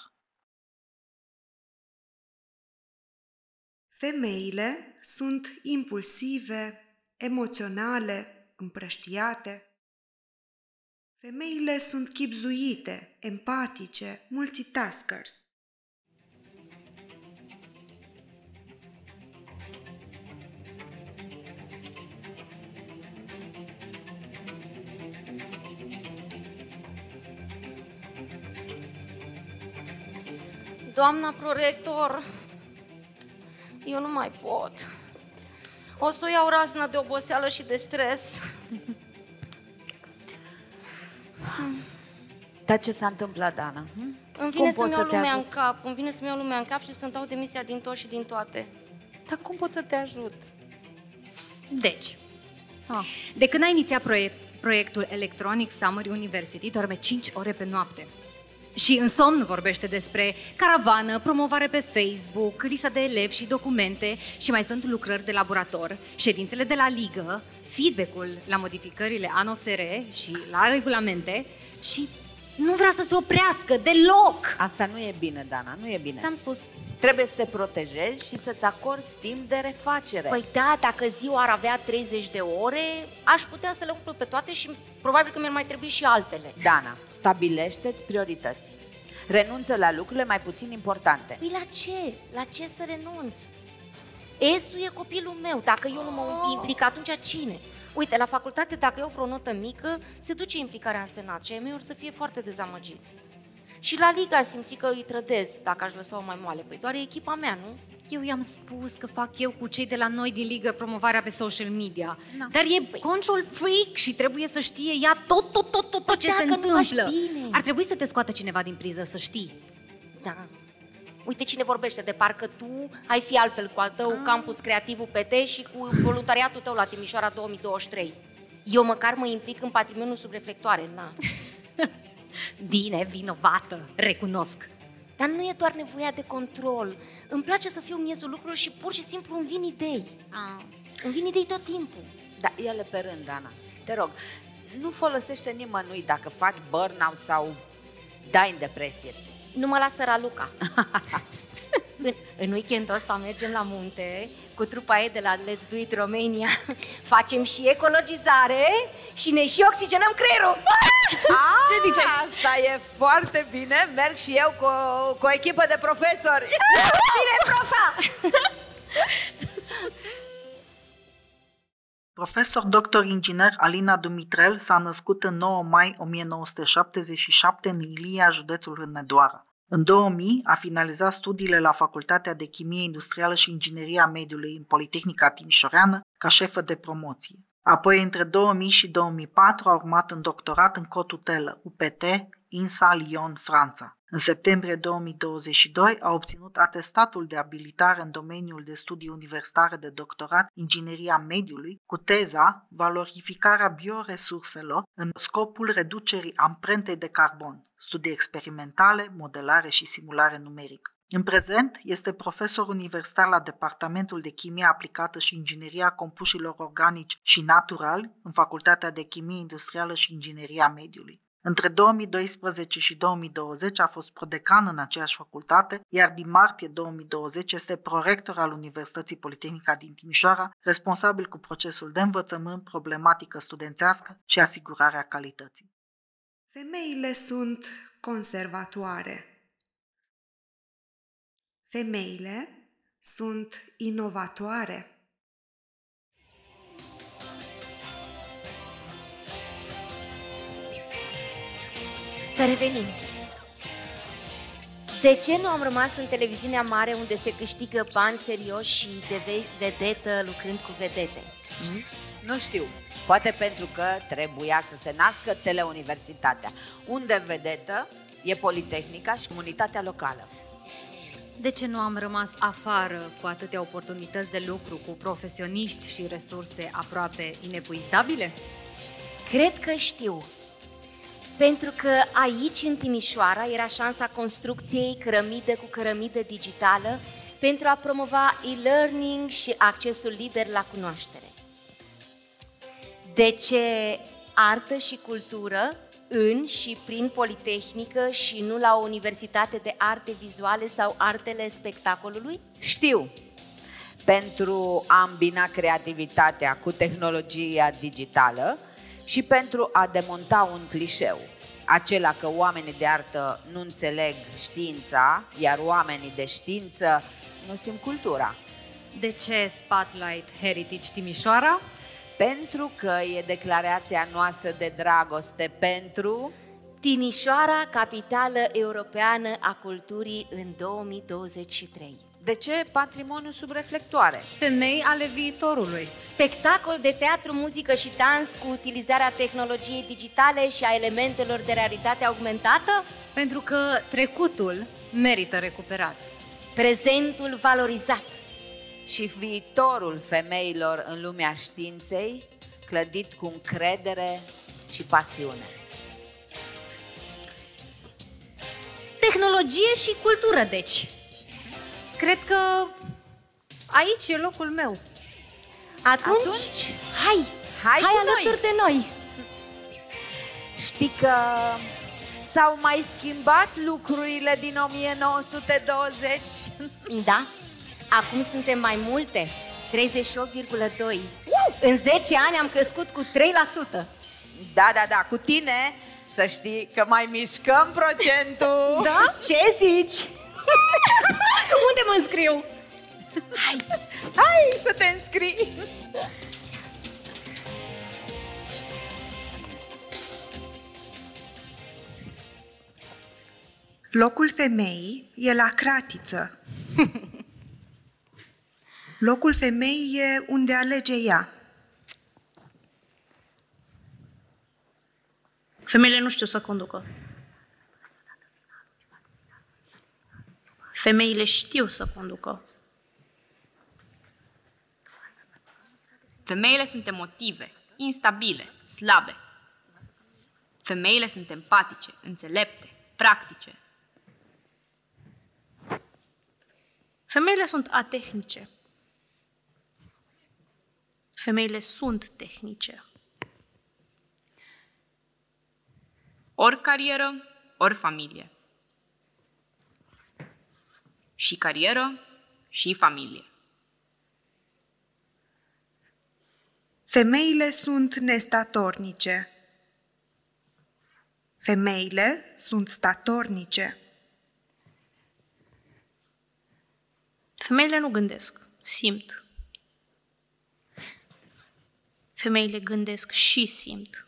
Femeile sunt impulsive, emoționale, împrăștiate. Femeile sunt chibzuite, empatice, multitaskers. Doamna prorector, eu nu mai pot. O să o iau raznă de oboseală și de stres. Dar ce s-a întâmplat, Dana? Îmi vine să-mi iau lumea în cap, lumea în cap și să-mi dau demisia din tot și din toate. Dar cum pot să te ajut? Deci, de când ai inițiat proiectul Electronic Summer University, doarme 5 ore pe noapte. Și în somn vorbește despre caravană, promovare pe Facebook, lista de elevi și documente și mai sunt lucrări de laborator, ședințele de la ligă, feedback-ul la modificările ANOSR și la regulamente și nu vrea să se oprească deloc! Asta nu e bine, Dana, nu e bine. Ți-am spus. Trebuie să te protejezi și să-ți acorzi timp de refacere. Păi da, dacă ziua ar avea 30 de ore, aș putea să le umplu pe toate și probabil că mi-ar mai trebui și altele. Dana, stabilește-ți priorități. Renunță la lucrurile mai puțin importante. Păi la ce? La ce să renunț? Esu e copilul meu, dacă eu nu mă implic, atunci cine? Uite, la facultate, dacă eu vreo notă mică, se duce implicarea în senat și ai mei or să fie foarte dezamăgiți. Și la ligă aș simți că îi trădez dacă aș lăsa-o mai moale. Păi doar e echipa mea, nu? Eu i-am spus că fac eu cu cei de la noi din ligă promovarea pe social media. Dar e control freak și trebuie să știe ea tot ce se întâmplă. Ar trebui să te scoată cineva din priză, să știi. Da. Uite cine vorbește de parcă tu ai fi altfel cu al tău campus creativul PT și cu voluntariatul tău la Timișoara 2023. Eu măcar mă implic în patrimoniul sub reflectoare, na. Bine, vinovată, recunosc. Dar nu e doar nevoia de control. Îmi place să fiu miezul lucrurilor și pur și simplu îmi vin idei. Îmi vin idei tot timpul. Da, ia-le pe rând, Ana. Te rog, nu folosește nimănui dacă faci burnout sau dai în depresie. Nu mă lasă Raluca. În weekendul ăsta mergem la munte cu trupa ei de la Let's Do It Romania. Facem și ecologizare și ne și oxigenăm creierul. Ce ziceți? Asta e foarte bine. Merg și eu cu o echipă de profesori. Bine, profa! Profesor dr. inginer Alina Dumitrel s-a născut în 9 mai 1977 în Ilia, județul Hunedoara. În 2000 a finalizat studiile la Facultatea de Chimie Industrială și Ingineria Mediului în Politehnica Timișoreană ca șefă de promoție. Apoi, între 2000 și 2004, a urmat un doctorat în cotutelă UPT, INSA, Lyon, Franța. În septembrie 2022 a obținut atestatul de abilitare în domeniul de studii universitare de doctorat Ingineria Mediului cu teza Valorificarea bioresurselor în scopul reducerii amprentei de carbon, studii experimentale, modelare și simulare numerică. În prezent, este profesor universitar la Departamentul de Chimie Aplicată și Ingineria Compușilor Organici și Naturali în Facultatea de Chimie Industrială și Ingineria Mediului. Între 2012 și 2020 a fost prodecan în aceeași facultate, iar din martie 2020 este prorector al Universității Politehnica din Timișoara, responsabil cu procesul de învățământ, problematică studențească și asigurarea calității. Femeile sunt conservatoare. Femeile sunt inovatoare. Să revenim. De ce nu am rămas în televiziunea mare unde se câștigă bani serioși și devei vedetă lucrând cu vedete? Nu știu. Poate pentru că trebuia să se nască Teleuniversitatea, unde vedetă e Politehnica și comunitatea locală. De ce nu am rămas afară cu atâtea oportunități de lucru, cu profesioniști și resurse aproape inepuizabile? Cred că știu. Pentru că aici, în Timișoara, era șansa construcției cărămidă cu cărămidă digitală pentru a promova e-learning și accesul liber la cunoaștere. De ce artă și cultură în și prin Politehnică și nu la o universitate de arte vizuale sau artele spectacolului? Știu. Pentru a îmbina creativitatea cu tehnologia digitală și pentru a demonta un clișeu, acela că oamenii de artă nu înțeleg știința, iar oamenii de știință nu simt cultura. De ce Spotlight Heritage Timișoara? Pentru că e declarația noastră de dragoste pentru Timișoara, capitală europeană a culturii în 2023. De ce patrimoniu sub reflectoare? Femei ale viitorului. Spectacol de teatru, muzică și dans cu utilizarea tehnologiei digitale și a elementelor de realitate augmentată? Pentru că trecutul merită recuperat. Prezentul valorizat. Și viitorul femeilor în lumea științei, clădit cu încredere și pasiune. Tehnologie și cultură, deci. Cred că aici e locul meu. Atunci hai cu alături noi. de noi. Știi că s-au mai schimbat lucrurile din 1920? Da, acum suntem mai multe, 38,2. În 10 ani am crescut cu 3%. Da, cu tine să știi că mai mișcăm procentul. Da? Ce zici? Unde mă înscriu? Hai să te înscrii. Locul femeii e la cratiță. Locul femeii e unde alege ea. Femeile nu știu să conducă. Femeile știu să conducă. Femeile sunt emotive, instabile, slabe. Femeile sunt empatice, înțelepte, practice. Femeile sunt atehnice. Femeile sunt tehnice. Ori carieră, ori familie. Și carieră, și familie. Femeile sunt nestatornice. Femeile sunt statornice. Femeile nu gândesc, simt. Femeile gândesc și simt.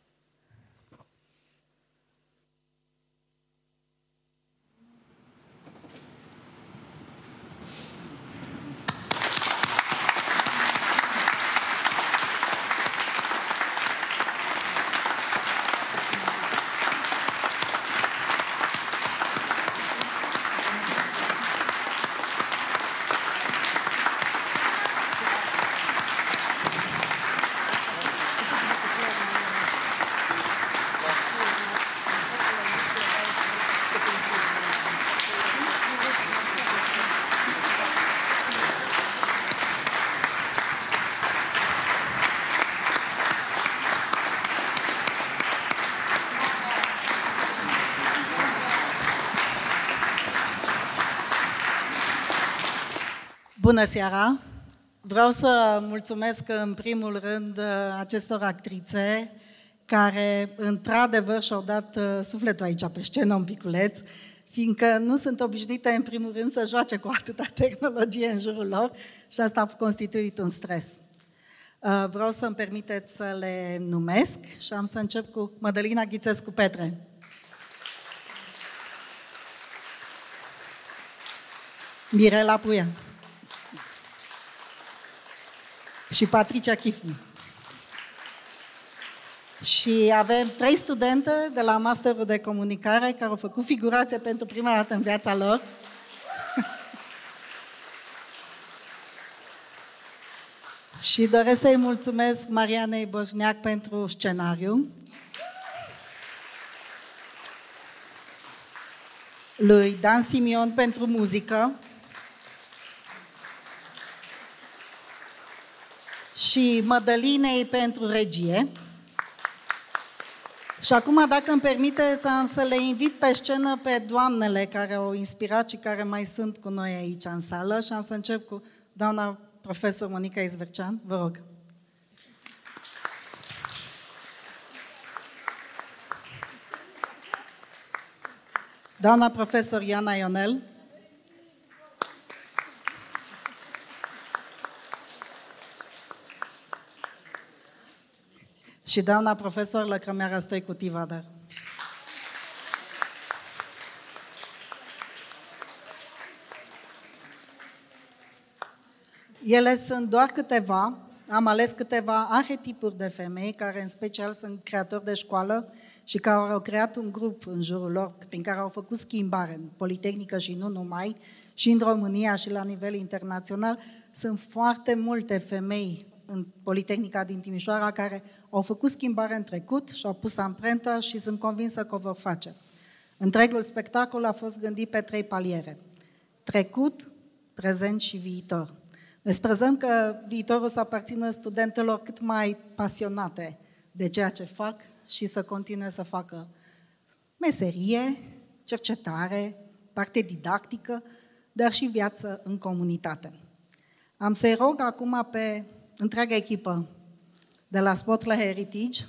Bună seara! Vreau să mulțumesc în primul rând acestor actrițe care într-adevăr și-au dat sufletul aici pe scenă un piculeț, fiindcă nu sunt obișnuite în primul rând să joace cu atâta tehnologie în jurul lor și asta a constituit un stres. Vreau să-mi permiteți să le numesc și am să încep cu Mădălina Ghițescu-Petre. Mirela Puia și Patricia Chifni. Și avem 3 studente de la Masterul de Comunicare care au făcut figurație pentru prima dată în viața lor. Și doresc să-i mulțumesc Marianei Boșneac pentru scenariu, lui Dan Simion pentru muzică și Mădălinei pentru regie. Și acum, dacă îmi permiteți, am să le invit pe scenă pe doamnele care au inspirat și care mai sunt cu noi aici în sală și am să încep cu doamna profesor Monica Izvercean. Vă rog. Doamna profesor Iana Ionel. Și doamna profesor Lăcrămeara Stoicu Tivadar. Ele sunt doar câteva, am ales câteva arhetipuri de femei care în special sunt creatori de școală și care au creat un grup în jurul lor prin care au făcut schimbare în Politehnică și nu numai, și în România și la nivel internațional. Sunt foarte multe femei în Politehnica din Timișoara care au făcut schimbare în trecut și au pus amprenta și sunt convinsă că o vor face. Întregul spectacol a fost gândit pe 3 paliere: trecut, prezent și viitor. Noi sperăm că viitorul să aparțină studentelor cât mai pasionate de ceea ce fac și să continue să facă meserie, cercetare, parte didactică, dar și viață în comunitate. Am să-i rog acum pe întreaga echipă de la Sport la Heritage,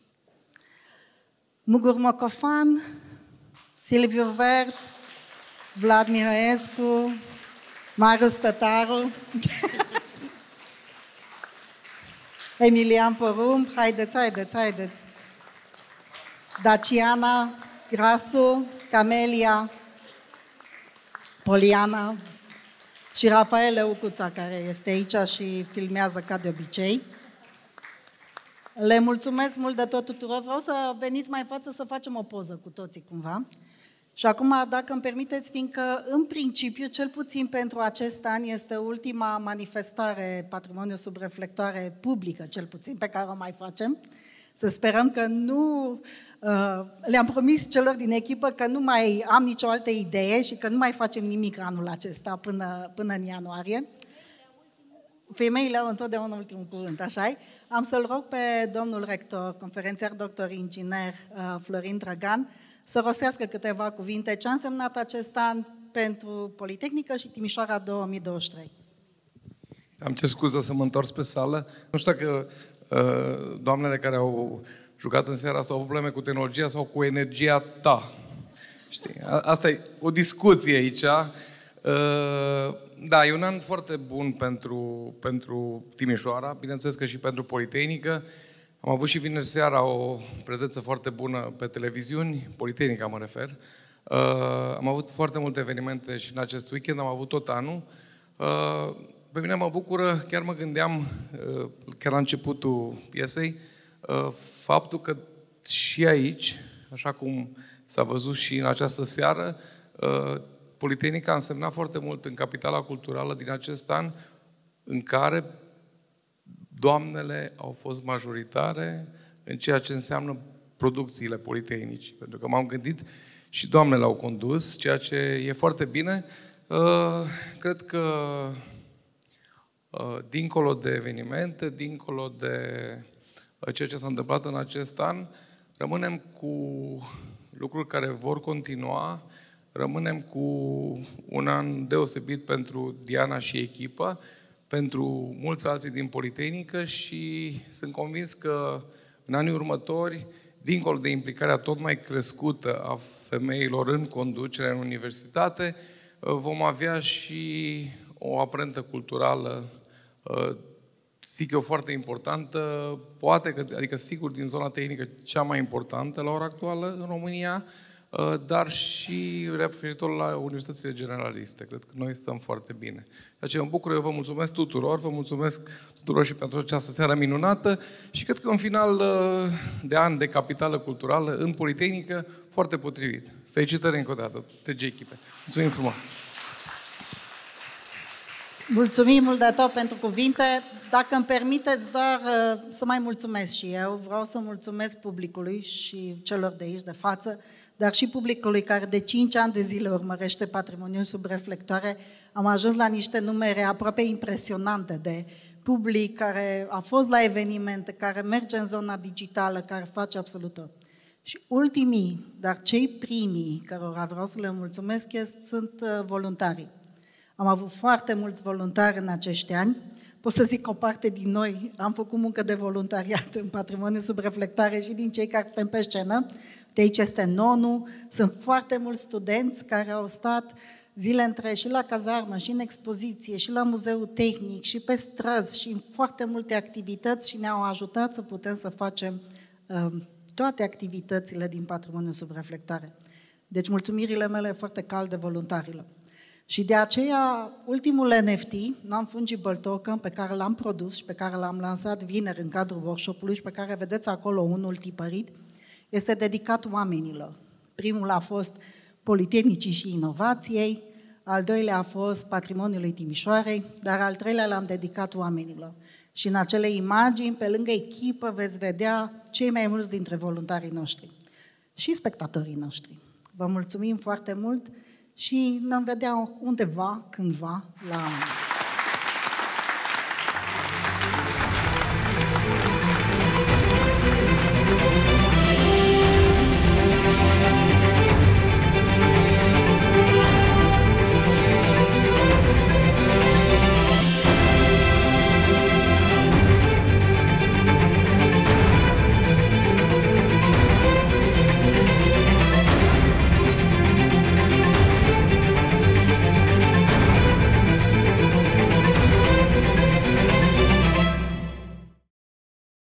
Mugur Mocofan, Silviu Vert, Vlad Mihăescu, Marius Tătaru, Emilian Porumb, haideți, Daciana Grasu, Camelia, Poliana și Rafael Leucuța, care este aici și filmează ca de obicei. Le mulțumesc mult de tot tuturor. Vreau să veniți mai în față să facem o poză cu toții cumva. Și acum, dacă îmi permiteți, fiindcă în principiu, cel puțin pentru acest an, este ultima manifestare Patrimoniu sub reflectoare publică, cel puțin, pe care o mai facem, să sperăm că nu... le-am promis celor din echipă că nu mai am nicio altă idee și că nu mai facem nimic anul acesta până în ianuarie. Femeile au întotdeauna ultimul cuvânt, așa-i? Am să-l rog pe domnul rector, conferențiar doctor inginer Florin Drăgan, să rostească câteva cuvinte. Ce a însemnat acest an pentru Politehnică și Timișoara 2023. Am cer scuză să mă întorc spre sală. Nu știu dacă doamnele care au jucat în seara asta au probleme cu tehnologia sau cu energia ta. Știi? Asta e o discuție aici. Da, e un an foarte bun pentru Timișoara, bineînțeles că și pentru Politehnică. Am avut și vineri seara o prezență foarte bună pe televiziuni, Politehnica mă refer. Am avut foarte multe evenimente și în acest weekend, am avut tot anul. Pe mine mă bucură, chiar mă gândeam, chiar la începutul piesei, faptul că și aici, așa cum s-a văzut și în această seară, Politehnica a însemnat foarte mult în capitala culturală din acest an, în care doamnele au fost majoritare în ceea ce înseamnă producțiile Politehnicii. Pentru că m-am gândit și doamnele au condus, ceea ce e foarte bine. Cred că dincolo de evenimente, dincolo de ceea ce s-a întâmplat în acest an, rămânem cu lucruri care vor continua, rămânem cu un an deosebit pentru Diana și echipă, pentru mulți alții din Politehnică și sunt convins că în anii următori, dincolo de implicarea tot mai crescută a femeilor în conducere în universitate, vom avea și o amprentă culturală, zic eu, foarte importantă, poate că, adică sigur din zona tehnică cea mai importantă la ora actuală în România, dar și referitor la universitățile generaliste. Cred că noi stăm foarte bine. De aceea mă bucur, eu vă mulțumesc tuturor, vă mulțumesc tuturor și pentru această seară minunată și cred că un final de an de capitală culturală în Politehnică foarte potrivit. Felicitări încă o dată, TG Echipe. Mulțumim frumos! Mulțumim mult de tot pentru cuvinte. Dacă îmi permiteți doar să mai mulțumesc și eu, vreau să mulțumesc publicului și celor de aici de față, dar și publicului care de 5 ani de zile urmărește Patrimoniul sub reflectoare. Am ajuns la niște numere aproape impresionante de public care a fost la evenimente, care merge în zona digitală, care face absolut tot. Și ultimii, dar cei primii cărora vreau să le mulțumesc sunt voluntarii. Am avut foarte mulți voluntari în acești ani. Pot să zic că o parte din noi am făcut muncă de voluntariat în Patrimoniul sub reflectare și din cei care suntem pe scenă. De aici este NONU. Sunt foarte mulți studenți care au stat zile întregi și la cazarmă, și în expoziție, și la Muzeul Tehnic, și pe străzi, și în foarte multe activități și ne-au ajutat să putem să facem toate activitățile din Patrimoniul sub reflectare. Deci mulțumirile mele foarte calde voluntarilor. Și de aceea, ultimul NFT, Non-Fungible Token, pe care l-am produs și pe care l-am lansat vineri în cadrul workshop-ului și pe care vedeți acolo unul tipărit, este dedicat oamenilor. Primul a fost Politehnicii și Inovației, al doilea a fost Patrimoniului Timișoarei, dar al treilea l-am dedicat oamenilor. Și în acele imagini, pe lângă echipă, veți vedea cei mai mulți dintre voluntarii noștri și spectatorii noștri. Vă mulțumim foarte mult și ne-am vedea undeva, cândva, la